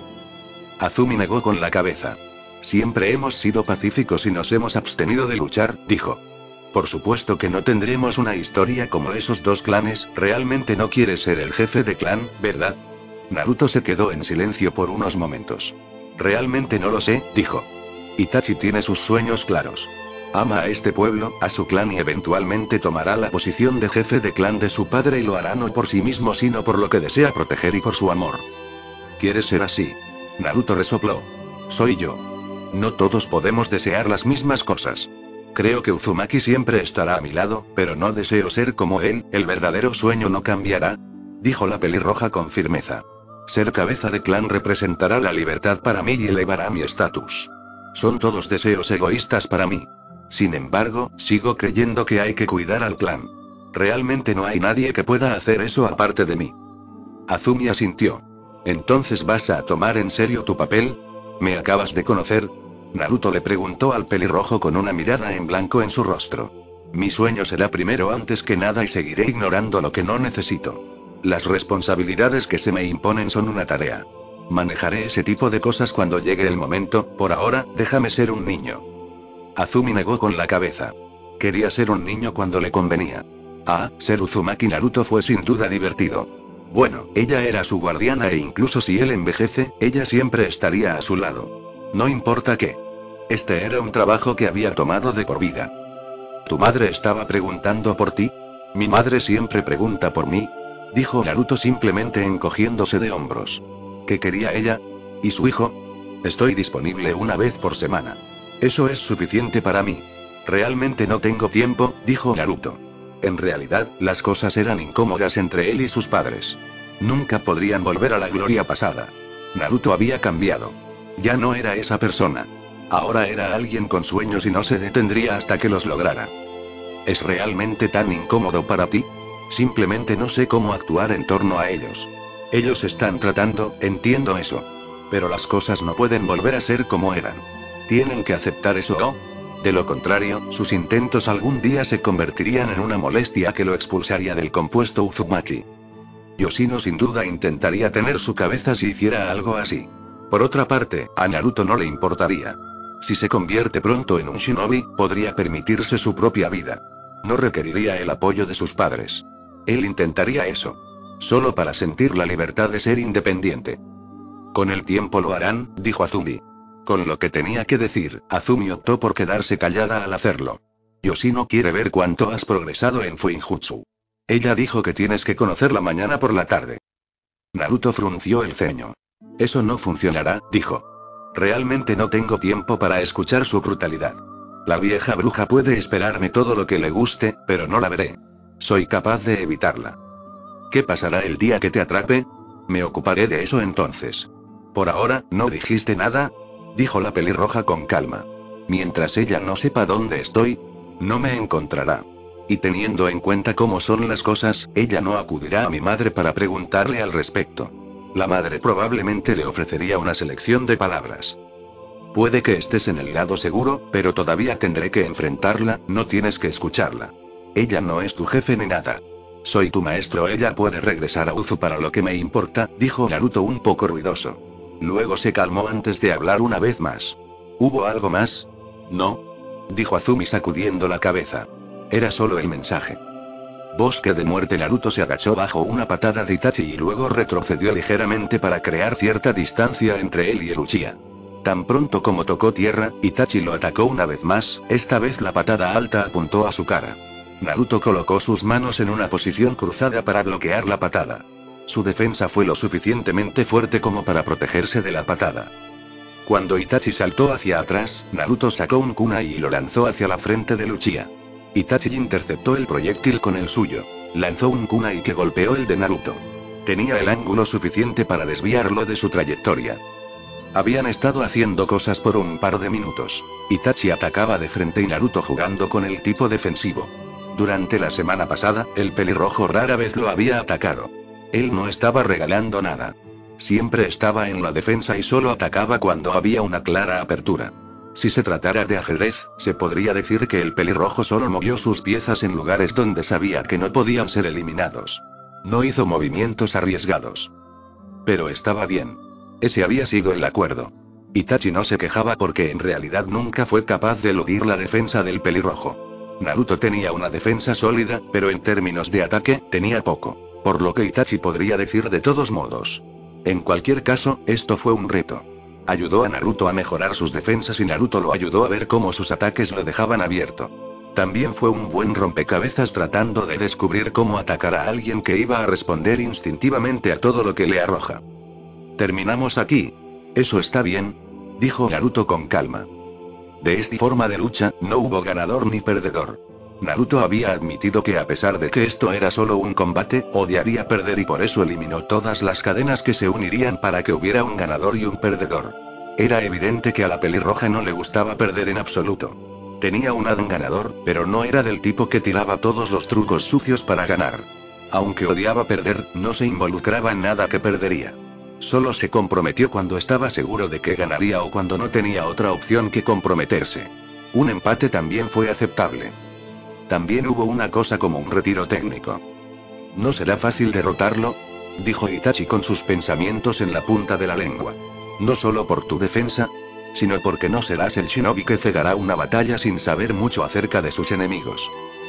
Azumi negó con la cabeza. Siempre hemos sido pacíficos y nos hemos abstenido de luchar, dijo. Por supuesto que no tendremos una historia como esos dos clanes. Realmente no quieres ser el jefe de clan, ¿verdad? Naruto se quedó en silencio por unos momentos. Realmente no lo sé, dijo. Itachi tiene sus sueños claros. Ama a este pueblo, a su clan y eventualmente tomará la posición de jefe de clan de su padre y lo hará no por sí mismo sino por lo que desea proteger y por su amor. ¿Quieres ser así? Naruto resopló. Soy yo. No todos podemos desear las mismas cosas. Creo que Uzumaki siempre estará a mi lado, pero no deseo ser como él. El verdadero sueño no cambiará, dijo la pelirroja con firmeza. Ser cabeza de clan representará la libertad para mí y elevará mi estatus. Son todos deseos egoístas para mí. Sin embargo, sigo creyendo que hay que cuidar al clan. Realmente no hay nadie que pueda hacer eso aparte de mí. Azumi asintió. ¿Entonces vas a tomar en serio tu papel? ¿Me acabas de conocer? Naruto le preguntó al pelirrojo con una mirada en blanco en su rostro. Mi sueño será primero antes que nada y seguiré ignorando lo que no necesito. Las responsabilidades que se me imponen son una tarea. Manejaré ese tipo de cosas cuando llegue el momento. Por ahora, déjame ser un niño. Azumi negó con la cabeza. Quería ser un niño cuando le convenía. Ah, ser Uzumaki Naruto fue sin duda divertido. Bueno, ella era su guardiana e incluso si él envejece, ella siempre estaría a su lado. No importa qué. Este era un trabajo que había tomado de por vida. ¿Tu madre estaba preguntando por ti? Mi madre siempre pregunta por mí, dijo Naruto simplemente encogiéndose de hombros. ¿Qué quería ella? ¿Y su hijo? Estoy disponible una vez por semana. Eso es suficiente para mí. Realmente no tengo tiempo, dijo Naruto. En realidad, las cosas eran incómodas entre él y sus padres. Nunca podrían volver a la gloria pasada. Naruto había cambiado. Ya no era esa persona. Ahora era alguien con sueños y no se detendría hasta que los lograra. ¿Es realmente tan incómodo para ti? Simplemente no sé cómo actuar en torno a ellos. Ellos están tratando, entiendo eso. Pero las cosas no pueden volver a ser como eran. Tienen que aceptar eso o, de lo contrario, sus intentos algún día se convertirían en una molestia que lo expulsaría del compuesto Uzumaki. Yoshino sin duda intentaría tener su cabeza si hiciera algo así. Por otra parte, a Naruto no le importaría. Si se convierte pronto en un shinobi, podría permitirse su propia vida. No requeriría el apoyo de sus padres. Él intentaría eso. Solo para sentir la libertad de ser independiente. Con el tiempo lo harán, dijo Azumi. Con lo que tenía que decir, Azumi optó por quedarse callada al hacerlo. Yoshino quiere ver cuánto has progresado en Fuinjutsu. Ella dijo que tienes que conocerla mañana por la tarde. Naruto frunció el ceño. Eso no funcionará, dijo. Realmente no tengo tiempo para escuchar su brutalidad. La vieja bruja puede esperarme todo lo que le guste, pero no la veré. Soy capaz de evitarla. ¿Qué pasará el día que te atrape? Me ocuparé de eso entonces. Por ahora, ¿no dijiste nada?, dijo la pelirroja con calma. Mientras ella no sepa dónde estoy, no me encontrará. Y teniendo en cuenta cómo son las cosas, ella no acudirá a mi madre para preguntarle al respecto. La madre probablemente le ofrecería una selección de palabras. Puede que estés en el lado seguro, pero todavía tendré que enfrentarla, no tienes que escucharla. Ella no es tu jefe ni nada. Soy tu maestro, ella puede regresar a Uzu para lo que me importa, dijo Naruto un poco ruidoso. Luego se calmó antes de hablar una vez más. ¿Hubo algo más? No, dijo Azumi sacudiendo la cabeza. Era solo el mensaje. Bosque de muerte. Naruto se agachó bajo una patada de Itachi y luego retrocedió ligeramente para crear cierta distancia entre él y el Uchiha. Tan pronto como tocó tierra, Itachi lo atacó una vez más, esta vez la patada alta apuntó a su cara. Naruto colocó sus manos en una posición cruzada para bloquear la patada. Su defensa fue lo suficientemente fuerte como para protegerse de la patada. Cuando Itachi saltó hacia atrás, Naruto sacó un kunai y lo lanzó hacia la frente del Uchiha. Itachi interceptó el proyectil con el suyo. Lanzó un kunai que golpeó el de Naruto. Tenía el ángulo suficiente para desviarlo de su trayectoria. Habían estado haciendo cosas por un par de minutos. Itachi atacaba de frente y Naruto jugando con el tipo defensivo. Durante la semana pasada, el pelirrojo rara vez lo había atacado. Él no estaba regalando nada. Siempre estaba en la defensa y solo atacaba cuando había una clara apertura. Si se tratara de ajedrez, se podría decir que el pelirrojo solo movió sus piezas en lugares donde sabía que no podían ser eliminados. No hizo movimientos arriesgados. Pero estaba bien. Ese había sido el acuerdo. Itachi no se quejaba porque en realidad nunca fue capaz de eludir la defensa del pelirrojo. Naruto tenía una defensa sólida, pero en términos de ataque, tenía poco. Por lo que Itachi podría decir de todos modos. En cualquier caso, esto fue un reto. Ayudó a Naruto a mejorar sus defensas y Naruto lo ayudó a ver cómo sus ataques lo dejaban abierto. También fue un buen rompecabezas tratando de descubrir cómo atacar a alguien que iba a responder instintivamente a todo lo que le arroja. Terminamos aquí. Eso está bien, dijo Naruto con calma. De esta forma de lucha, no hubo ganador ni perdedor. Naruto había admitido que a pesar de que esto era solo un combate, odiaría perder y por eso eliminó todas las cadenas que se unirían para que hubiera un ganador y un perdedor. Era evidente que a la pelirroja no le gustaba perder en absoluto. Tenía un Adon ganador, pero no era del tipo que tiraba todos los trucos sucios para ganar. Aunque odiaba perder, no se involucraba en nada que perdería. Solo se comprometió cuando estaba seguro de que ganaría o cuando no tenía otra opción que comprometerse. Un empate también fue aceptable. También hubo una cosa como un retiro técnico. ¿No será fácil derrotarlo?, dijo Itachi con sus pensamientos en la punta de la lengua. No solo por tu defensa, sino porque no serás el shinobi que cegará una batalla sin saber mucho acerca de sus enemigos.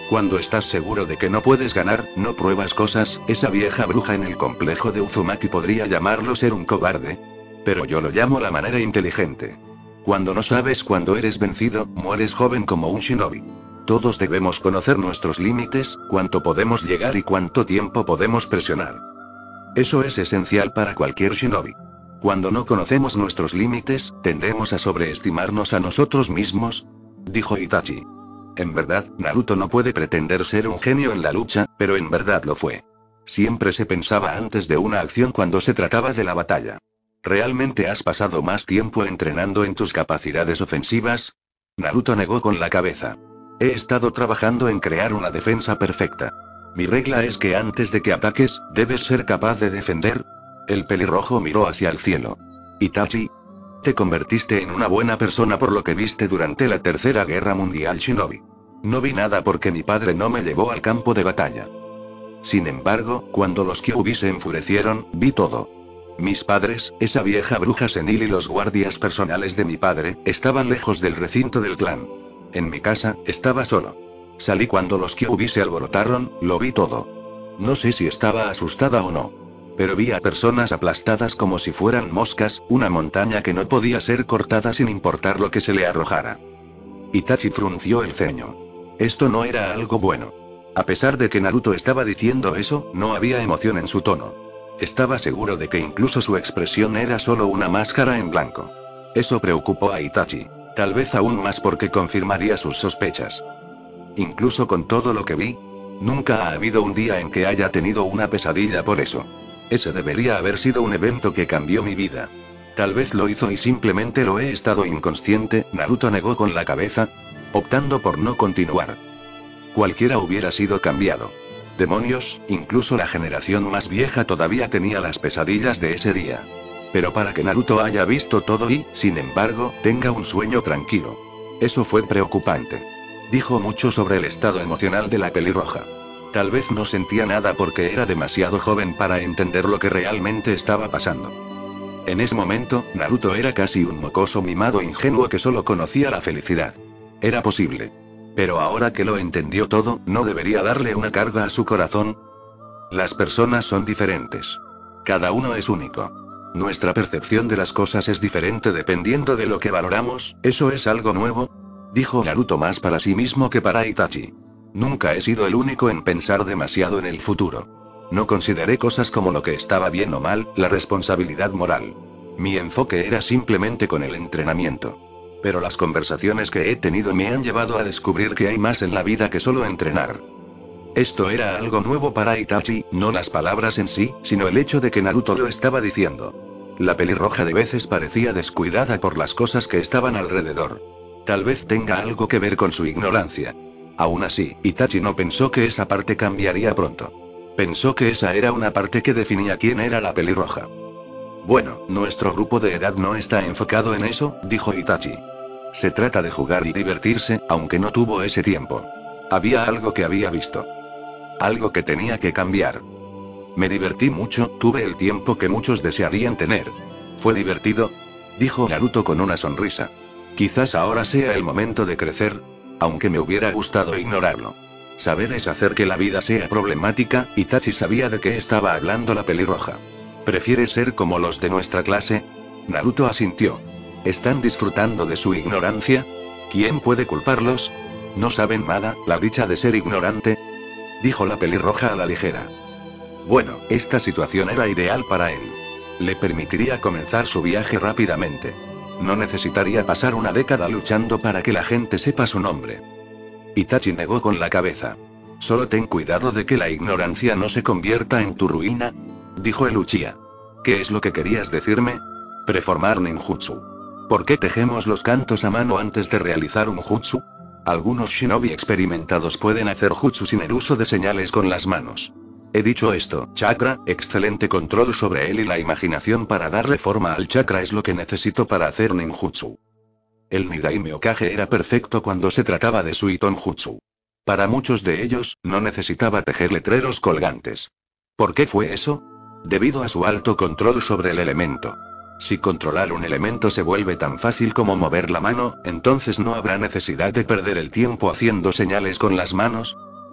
Cuando estás seguro de que no puedes ganar, no pruebas cosas. Esa vieja bruja en el complejo de Uzumaki podría llamarlo ser un cobarde. Pero yo lo llamo la manera inteligente. Cuando no sabes cuándo eres vencido, mueres joven como un shinobi. Todos debemos conocer nuestros límites, cuánto podemos llegar y cuánto tiempo podemos presionar. Eso es esencial para cualquier shinobi. Cuando no conocemos nuestros límites, tendemos a sobreestimarnos a nosotros mismos, dijo Itachi. En verdad, Naruto no puede pretender ser un genio en la lucha, pero en verdad lo fue. Siempre se pensaba antes de una acción cuando se trataba de la batalla. ¿Realmente has pasado más tiempo entrenando en tus capacidades ofensivas? Naruto negó con la cabeza. He estado trabajando en crear una defensa perfecta. Mi regla es que antes de que ataques, debes ser capaz de defender. El pelirrojo miró hacia el cielo. Itachi, te convertiste en una buena persona por lo que viste durante la Tercera Guerra Mundial Shinobi. No vi nada porque mi padre no me llevó al campo de batalla. Sin embargo, cuando los Kyuubi se enfurecieron, vi todo. Mis padres, esa vieja bruja senil y los guardias personales de mi padre, estaban lejos del recinto del clan. En mi casa, estaba solo. Salí cuando los Kyuubi se alborotaron, lo vi todo. No sé si estaba asustada o no. Pero vi a personas aplastadas como si fueran moscas, una montaña que no podía ser cortada sin importar lo que se le arrojara. Itachi frunció el ceño. Esto no era algo bueno. A pesar de que Naruto estaba diciendo eso, no había emoción en su tono. Estaba seguro de que incluso su expresión era solo una máscara en blanco. Eso preocupó a Itachi. Tal vez aún más porque confirmaría sus sospechas. Incluso con todo lo que vi, nunca ha habido un día en que haya tenido una pesadilla por eso. Ese debería haber sido un evento que cambió mi vida. Tal vez lo hizo y simplemente lo he estado inconsciente. Naruto negó con la cabeza, optando por no continuar. Cualquiera hubiera sido cambiado. Demonios, incluso la generación más vieja todavía tenía las pesadillas de ese día. Pero para que Naruto haya visto todo y, sin embargo, tenga un sueño tranquilo. Eso fue preocupante. Dijo mucho sobre el estado emocional de la pelirroja. Tal vez no sentía nada porque era demasiado joven para entender lo que realmente estaba pasando. En ese momento, Naruto era casi un mocoso mimado ingenuo que solo conocía la felicidad. Era posible. Pero ahora que lo entendió todo, ¿no debería darle una carga a su corazón? Las personas son diferentes. Cada uno es único. Nuestra percepción de las cosas es diferente dependiendo de lo que valoramos. ¿Eso es algo nuevo?, dijo Naruto más para sí mismo que para Itachi. Nunca he sido el único en pensar demasiado en el futuro. No consideré cosas como lo que estaba bien o mal, la responsabilidad moral. Mi enfoque era simplemente con el entrenamiento. Pero las conversaciones que he tenido me han llevado a descubrir que hay más en la vida que solo entrenar. Esto era algo nuevo para Itachi, no las palabras en sí, sino el hecho de que Naruto lo estaba diciendo. La pelirroja de veces parecía descuidada por las cosas que estaban alrededor. Tal vez tenga algo que ver con su ignorancia. Aún así, Itachi no pensó que esa parte cambiaría pronto. Pensó que esa era una parte que definía quién era la pelirroja. Bueno, nuestro grupo de edad no está enfocado en eso, dijo Itachi. Se trata de jugar y divertirse, aunque no tuvo ese tiempo. Había algo que había visto. Algo que tenía que cambiar. Me divertí mucho, tuve el tiempo que muchos desearían tener. ¿Fue divertido?, dijo Naruto con una sonrisa. Quizás ahora sea el momento de crecer, aunque me hubiera gustado ignorarlo. Saber es hacer que la vida sea problemática. Itachi sabía de qué estaba hablando la pelirroja. ¿Prefieres ser como los de nuestra clase? Naruto asintió. ¿Están disfrutando de su ignorancia? ¿Quién puede culparlos? ¿No saben nada, la dicha de ser ignorante?, dijo la pelirroja a la ligera. Bueno, esta situación era ideal para él. Le permitiría comenzar su viaje rápidamente. No necesitaría pasar una década luchando para que la gente sepa su nombre. Itachi negó con la cabeza. Solo ten cuidado de que la ignorancia no se convierta en tu ruina, dijo el Uchiha. ¿Qué es lo que querías decirme? Preformar ninjutsu. ¿Por qué tejemos los cantos a mano antes de realizar un jutsu? Algunos shinobi experimentados pueden hacer jutsu sin el uso de señales con las manos. He dicho esto, chakra, excelente control sobre él y la imaginación para darle forma al chakra es lo que necesito para hacer ninjutsu. El Nidaime Okage era perfecto cuando se trataba de Suiton Jutsu. Para muchos de ellos, no necesitaba tejer letreros colgantes. ¿Por qué fue eso? Debido a su alto control sobre el elemento. Si controlar un elemento se vuelve tan fácil como mover la mano, entonces no habrá necesidad de perder el tiempo haciendo señales con las manos.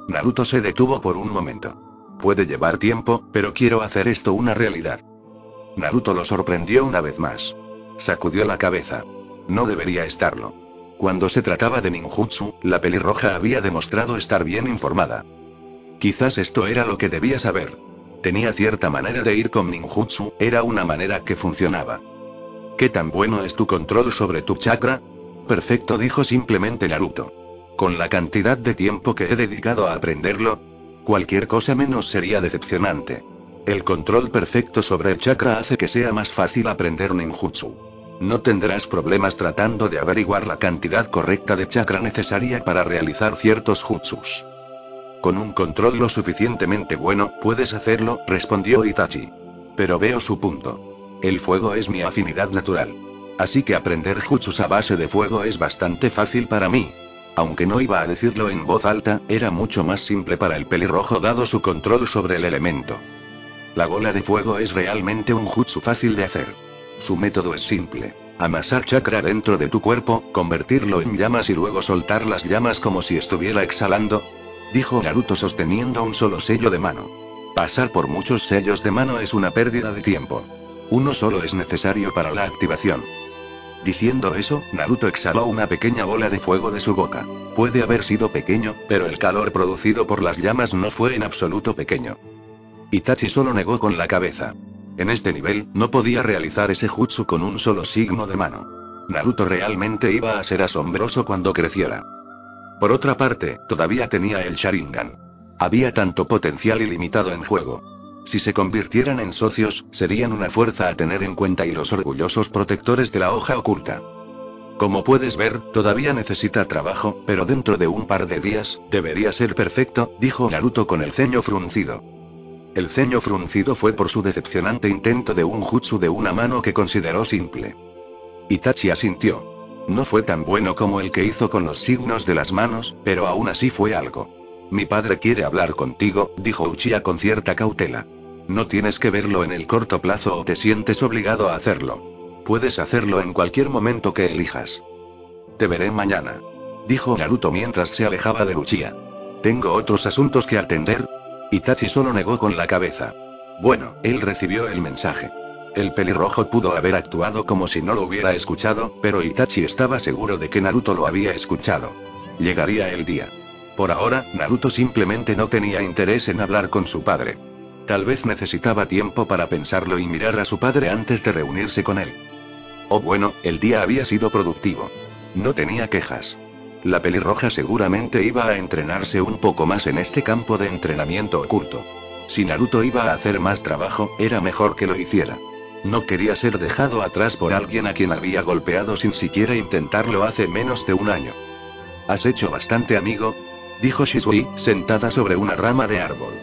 Naruto se detuvo por un momento. Puede llevar tiempo, pero quiero hacer esto una realidad. Naruto lo sorprendió una vez más. Sacudió la cabeza. No debería estarlo. Cuando se trataba de ninjutsu, la pelirroja había demostrado estar bien informada. Quizás esto era lo que debía saber. Tenía cierta manera de ir con ninjutsu, era una manera que funcionaba. ¿Qué tan bueno es tu control sobre tu chakra? Perfecto, dijo simplemente Naruto. Con la cantidad de tiempo que he dedicado a aprenderlo, cualquier cosa menos sería decepcionante. El control perfecto sobre el chakra hace que sea más fácil aprender ninjutsu. No tendrás problemas tratando de averiguar la cantidad correcta de chakra necesaria para realizar ciertos jutsus. Con un control lo suficientemente bueno, puedes hacerlo, respondió Itachi. Pero veo su punto. El fuego es mi afinidad natural. Así que aprender jutsus a base de fuego es bastante fácil para mí. Aunque no iba a decirlo en voz alta, era mucho más simple para el pelirrojo dado su control sobre el elemento. La bola de fuego es realmente un jutsu fácil de hacer. Su método es simple. Amasar chakra dentro de tu cuerpo, convertirlo en llamas y luego soltar las llamas como si estuviera exhalando, dijo Naruto sosteniendo un solo sello de mano. Pasar por muchos sellos de mano es una pérdida de tiempo. Uno solo es necesario para la activación. Diciendo eso, Naruto exhaló una pequeña bola de fuego de su boca. Puede haber sido pequeño, pero el calor producido por las llamas no fue en absoluto pequeño. Itachi solo negó con la cabeza. En este nivel, no podía realizar ese jutsu con un solo signo de mano. Naruto realmente iba a ser asombroso cuando creciera. Por otra parte, todavía tenía el Sharingan. Había tanto potencial ilimitado en juego. Si se convirtieran en socios, serían una fuerza a tener en cuenta y los orgullosos protectores de la hoja oculta. Como puedes ver, todavía necesita trabajo, pero dentro de un par de días, debería ser perfecto, dijo Naruto con el ceño fruncido. El ceño fruncido fue por su decepcionante intento de un jutsu de una mano que consideró simple. Itachi asintió. No fue tan bueno como el que hizo con los signos de las manos, pero aún así fue algo. Mi padre quiere hablar contigo, dijo Uchiha con cierta cautela. No tienes que verlo en el corto plazo o te sientes obligado a hacerlo. Puedes hacerlo en cualquier momento que elijas. Te veré mañana, dijo Naruto mientras se alejaba de Uchiha. Tengo otros asuntos que atender. Itachi solo negó con la cabeza. Bueno, él recibió el mensaje. El pelirrojo pudo haber actuado como si no lo hubiera escuchado, pero Itachi estaba seguro de que Naruto lo había escuchado. Llegaría el día. Por ahora, Naruto simplemente no tenía interés en hablar con su padre. Tal vez necesitaba tiempo para pensarlo y mirar a su padre antes de reunirse con él. Oh bueno, el día había sido productivo. No tenía quejas. La pelirroja seguramente iba a entrenarse un poco más en este campo de entrenamiento oculto. Si Naruto iba a hacer más trabajo, era mejor que lo hiciera. No quería ser dejado atrás por alguien a quien había golpeado sin siquiera intentarlo hace menos de un año. ¿Has hecho bastante, amigo?, dijo Shisui, sentada sobre una rama de árbol.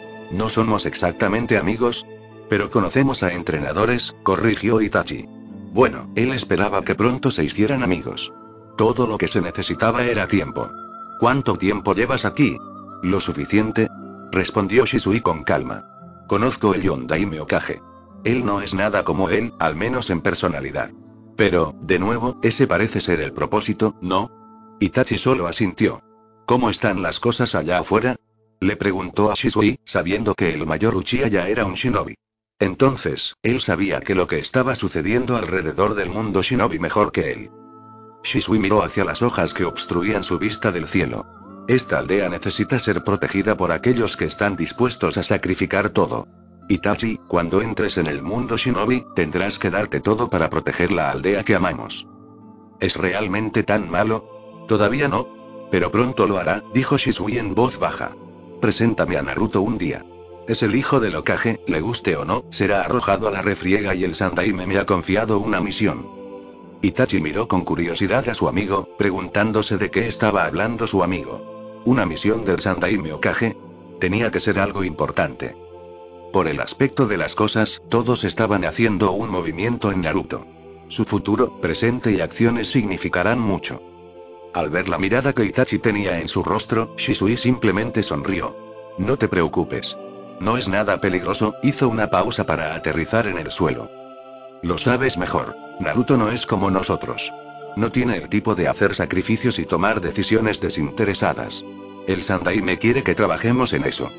No somos exactamente amigos, pero conocemos a entrenadores, corrigió Itachi. Bueno, él esperaba que pronto se hicieran amigos. Todo lo que se necesitaba era tiempo. ¿Cuánto tiempo llevas aquí? Lo suficiente, respondió Shisui con calma. Conozco el Yondaime Hokage. Él no es nada como él, al menos en personalidad. Pero, de nuevo, ese parece ser el propósito, ¿no? Itachi solo asintió. ¿Cómo están las cosas allá afuera?, le preguntó a Shisui, sabiendo que el mayor Uchiha ya era un shinobi. Entonces, él sabía que lo que estaba sucediendo alrededor del mundo shinobi mejor que él. Shisui miró hacia las hojas que obstruían su vista del cielo. Esta aldea necesita ser protegida por aquellos que están dispuestos a sacrificar todo. Itachi, cuando entres en el mundo shinobi, tendrás que darte todo para proteger la aldea que amamos. ¿Es realmente tan malo? Todavía no. Pero pronto lo hará, dijo Shisui en voz baja. Preséntame a Naruto un día. Es el hijo del Hokage, le guste o no, será arrojado a la refriega y el Sandaime me ha confiado una misión. Itachi miró con curiosidad a su amigo, preguntándose de qué estaba hablando su amigo. ¿Una misión del Sandaime Hokage? Tenía que ser algo importante. Por el aspecto de las cosas, todos estaban haciendo un movimiento en Naruto. Su futuro, presente y acciones significarán mucho. Al ver la mirada que Itachi tenía en su rostro, Shisui simplemente sonrió. No te preocupes. No es nada peligroso, hizo una pausa para aterrizar en el suelo. Lo sabes mejor. Naruto no es como nosotros. No tiene el tipo de hacer sacrificios y tomar decisiones desinteresadas. El Sandaime quiere que trabajemos en eso.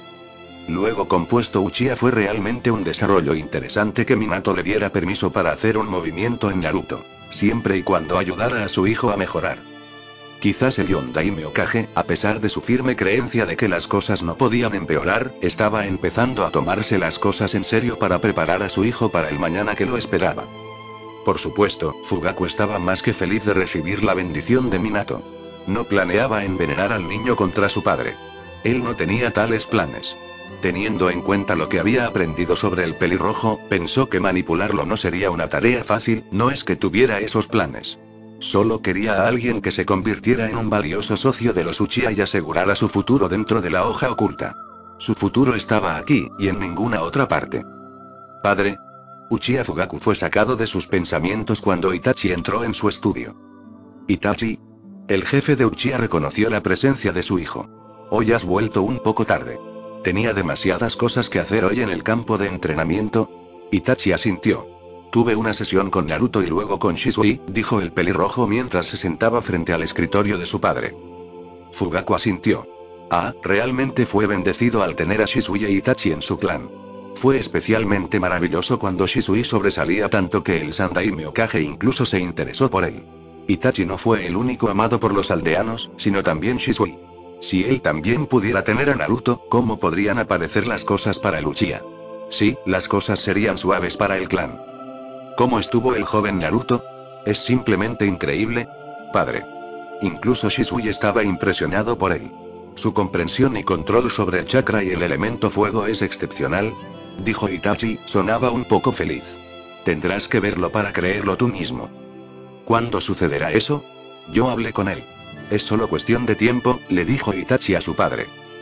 Luego compuesto Uchiha fue realmente un desarrollo interesante que Minato le diera permiso para hacer un movimiento en Naruto, siempre y cuando ayudara a su hijo a mejorar. Quizás el Yondaime Hokage, a pesar de su firme creencia de que las cosas no podían empeorar, estaba empezando a tomarse las cosas en serio para preparar a su hijo para el mañana que lo esperaba. Por supuesto, Fugaku estaba más que feliz de recibir la bendición de Minato. No planeaba envenenar al niño contra su padre. Él no tenía tales planes. Teniendo en cuenta lo que había aprendido sobre el pelirrojo, pensó que manipularlo no sería una tarea fácil. No es que tuviera esos planes. Solo quería a alguien que se convirtiera en un valioso socio de los Uchiha y asegurara su futuro dentro de la hoja oculta. Su futuro estaba aquí, y en ninguna otra parte. Padre. Uchiha Fugaku fue sacado de sus pensamientos cuando Itachi entró en su estudio. Itachi. El jefe de Uchiha reconoció la presencia de su hijo. Hoy has vuelto un poco tarde. Tenía demasiadas cosas que hacer hoy en el campo de entrenamiento. Itachi asintió. Tuve una sesión con Naruto y luego con Shisui, dijo el pelirrojo mientras se sentaba frente al escritorio de su padre. Fugaku asintió. Ah, realmente fue bendecido al tener a Shisui e Itachi en su clan. Fue especialmente maravilloso cuando Shisui sobresalía tanto que el Sandaime Hokage incluso se interesó por él. Itachi no fue el único amado por los aldeanos, sino también Shisui. Si él también pudiera tener a Naruto, ¿cómo podrían aparecer las cosas para el Uchiha? Sí, las cosas serían suaves para el clan. ¿Cómo estuvo el joven Naruto? Es simplemente increíble. Padre. Incluso Shisui estaba impresionado por él. Su comprensión y control sobre el chakra y el elemento fuego es excepcional, dijo Itachi, sonaba un poco feliz. Tendrás que verlo para creerlo tú mismo. ¿Cuándo sucederá eso? Yo hablé con él. Es solo cuestión de tiempo, le dijo Itachi a su padre.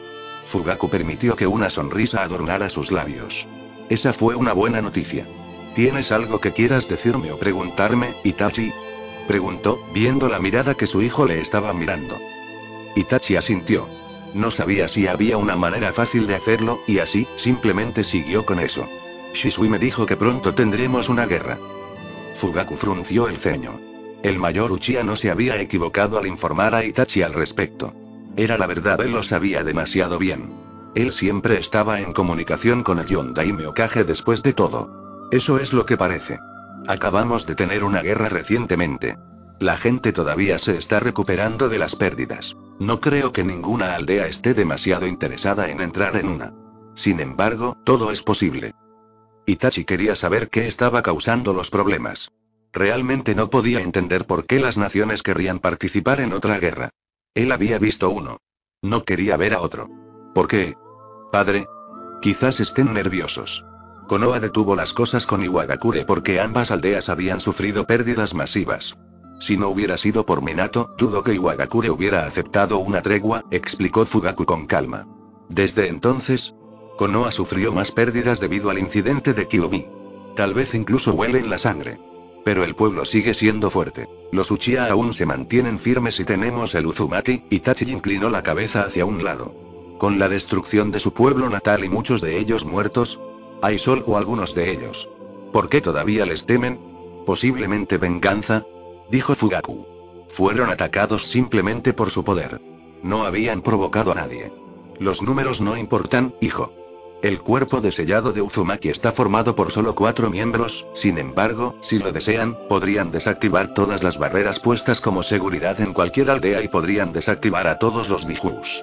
Fugaku permitió que una sonrisa adornara sus labios. Esa fue una buena noticia. ¿Tienes algo que quieras decirme o preguntarme, Itachi? Preguntó, viendo la mirada que su hijo le estaba mirando. Itachi asintió. No sabía si había una manera fácil de hacerlo, y así, simplemente siguió con eso. Shisui me dijo que pronto tendremos una guerra. Fugaku frunció el ceño. El mayor Uchiha no se había equivocado al informar a Itachi al respecto. Era la verdad, él lo sabía demasiado bien. Él siempre estaba en comunicación con el Yondaime Hokage después de todo. Eso es lo que parece. Acabamos de tener una guerra recientemente. La gente todavía se está recuperando de las pérdidas. No creo que ninguna aldea esté demasiado interesada en entrar en una. Sin embargo, todo es posible. Itachi quería saber qué estaba causando los problemas. Realmente no podía entender por qué las naciones querrían participar en otra guerra. Él había visto uno. No quería ver a otro. ¿Por qué? Padre. Quizás estén nerviosos. Konoha detuvo las cosas con Iwagakure porque ambas aldeas habían sufrido pérdidas masivas. Si no hubiera sido por Minato, dudo que Iwagakure hubiera aceptado una tregua, explicó Fugaku con calma. Desde entonces, Konoha sufrió más pérdidas debido al incidente de Kyuubi. Tal vez incluso huele en la sangre. Pero el pueblo sigue siendo fuerte. Los Uchiha aún se mantienen firmes y tenemos el Uzumaki. Itachi inclinó la cabeza hacia un lado. Con la destrucción de su pueblo natal y muchos de ellos muertos, hay solo algunos de ellos. ¿Por qué todavía les temen? Posiblemente venganza, dijo Fugaku. Fueron atacados simplemente por su poder. No habían provocado a nadie. Los números no importan, hijo. El cuerpo de sellado de Uzumaki está formado por solo cuatro miembros, sin embargo, si lo desean, podrían desactivar todas las barreras puestas como seguridad en cualquier aldea y podrían desactivar a todos los Bijus.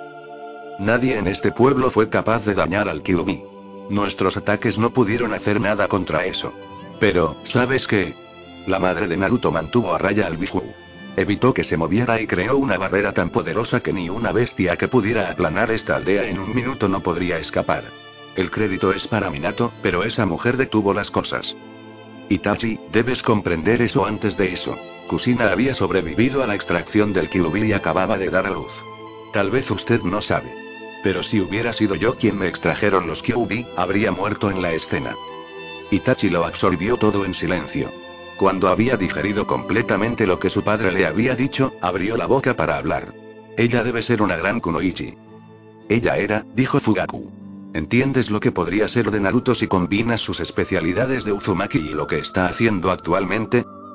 Nadie en este pueblo fue capaz de dañar al Kyuubi. Nuestros ataques no pudieron hacer nada contra eso. Pero, ¿sabes qué? La madre de Naruto mantuvo a raya al Biju. Evitó que se moviera y creó una barrera tan poderosa que ni una bestia que pudiera aplanar esta aldea en un minuto no podría escapar. El crédito es para Minato, pero esa mujer detuvo las cosas. Itachi, debes comprender eso antes de eso. Kusina había sobrevivido a la extracción del Kyuubi y acababa de dar a luz. Tal vez usted no sabe. Pero si hubiera sido yo quien me extrajeron los Kyuubi, habría muerto en la escena. Itachi lo absorbió todo en silencio. Cuando había digerido completamente lo que su padre le había dicho, abrió la boca para hablar. Ella debe ser una gran kunoichi. Ella era, dijo Fugaku. ¿Entiendes lo que podría ser de Naruto si combinas sus especialidades de Uzumaki y lo que está haciendo actualmente?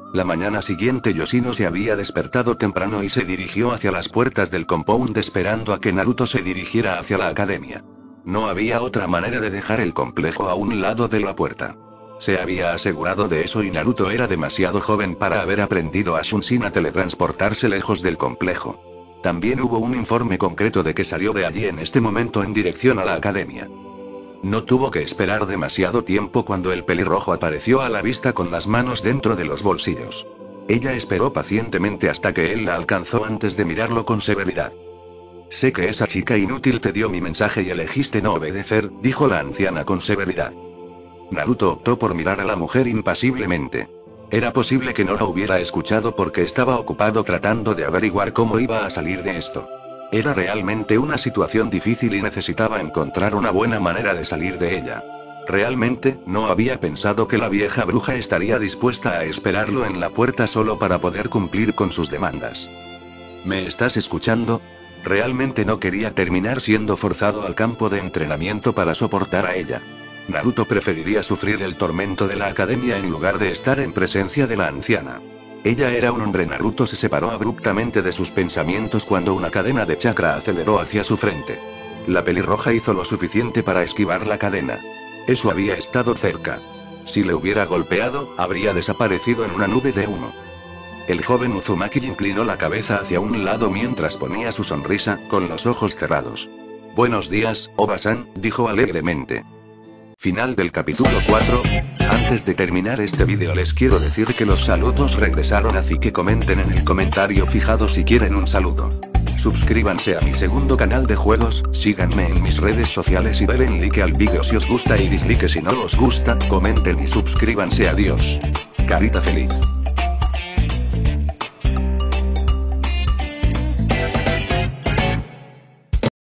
La mañana siguiente Yoshino se había despertado temprano y se dirigió hacia las puertas del compound esperando a que Naruto se dirigiera hacia la academia. No había otra manera de dejar el complejo a un lado de la puerta. Se había asegurado de eso y Naruto era demasiado joven para haber aprendido a Shunshin a teletransportarse lejos del complejo. También hubo un informe concreto de que salió de allí en este momento en dirección a la academia. No tuvo que esperar demasiado tiempo cuando el pelirrojo apareció a la vista con las manos dentro de los bolsillos. Ella esperó pacientemente hasta que él la alcanzó antes de mirarlo con severidad. Sé que esa chica inútil te dio mi mensaje y elegiste no obedecer, dijo la anciana con severidad. Naruto optó por mirar a la mujer impasiblemente. Era posible que no la hubiera escuchado porque estaba ocupado tratando de averiguar cómo iba a salir de esto. Era realmente una situación difícil y necesitaba encontrar una buena manera de salir de ella. Realmente, no había pensado que la vieja bruja estaría dispuesta a esperarlo en la puerta solo para poder cumplir con sus demandas. ¿Me estás escuchando? Realmente no quería terminar siendo forzado al campo de entrenamiento para soportar a ella. Naruto preferiría sufrir el tormento de la academia en lugar de estar en presencia de la anciana. Ella era un hombre. Naruto se separó abruptamente de sus pensamientos cuando una cadena de chakra aceleró hacia su frente. La pelirroja hizo lo suficiente para esquivar la cadena. Eso había estado cerca. Si le hubiera golpeado, habría desaparecido en una nube de humo. El joven Uzumaki inclinó la cabeza hacia un lado mientras ponía su sonrisa, con los ojos cerrados. Buenos días, Oba-san, dijo alegremente. Final del capítulo cuatro. Antes de terminar este vídeo les quiero decir que los saludos regresaron, así que comenten en el comentario fijado si quieren un saludo. Suscríbanse a mi segundo canal de juegos, síganme en mis redes sociales y denle like al vídeo si os gusta y dislike si no os gusta, comenten y suscríbanse. Adiós. Carita feliz.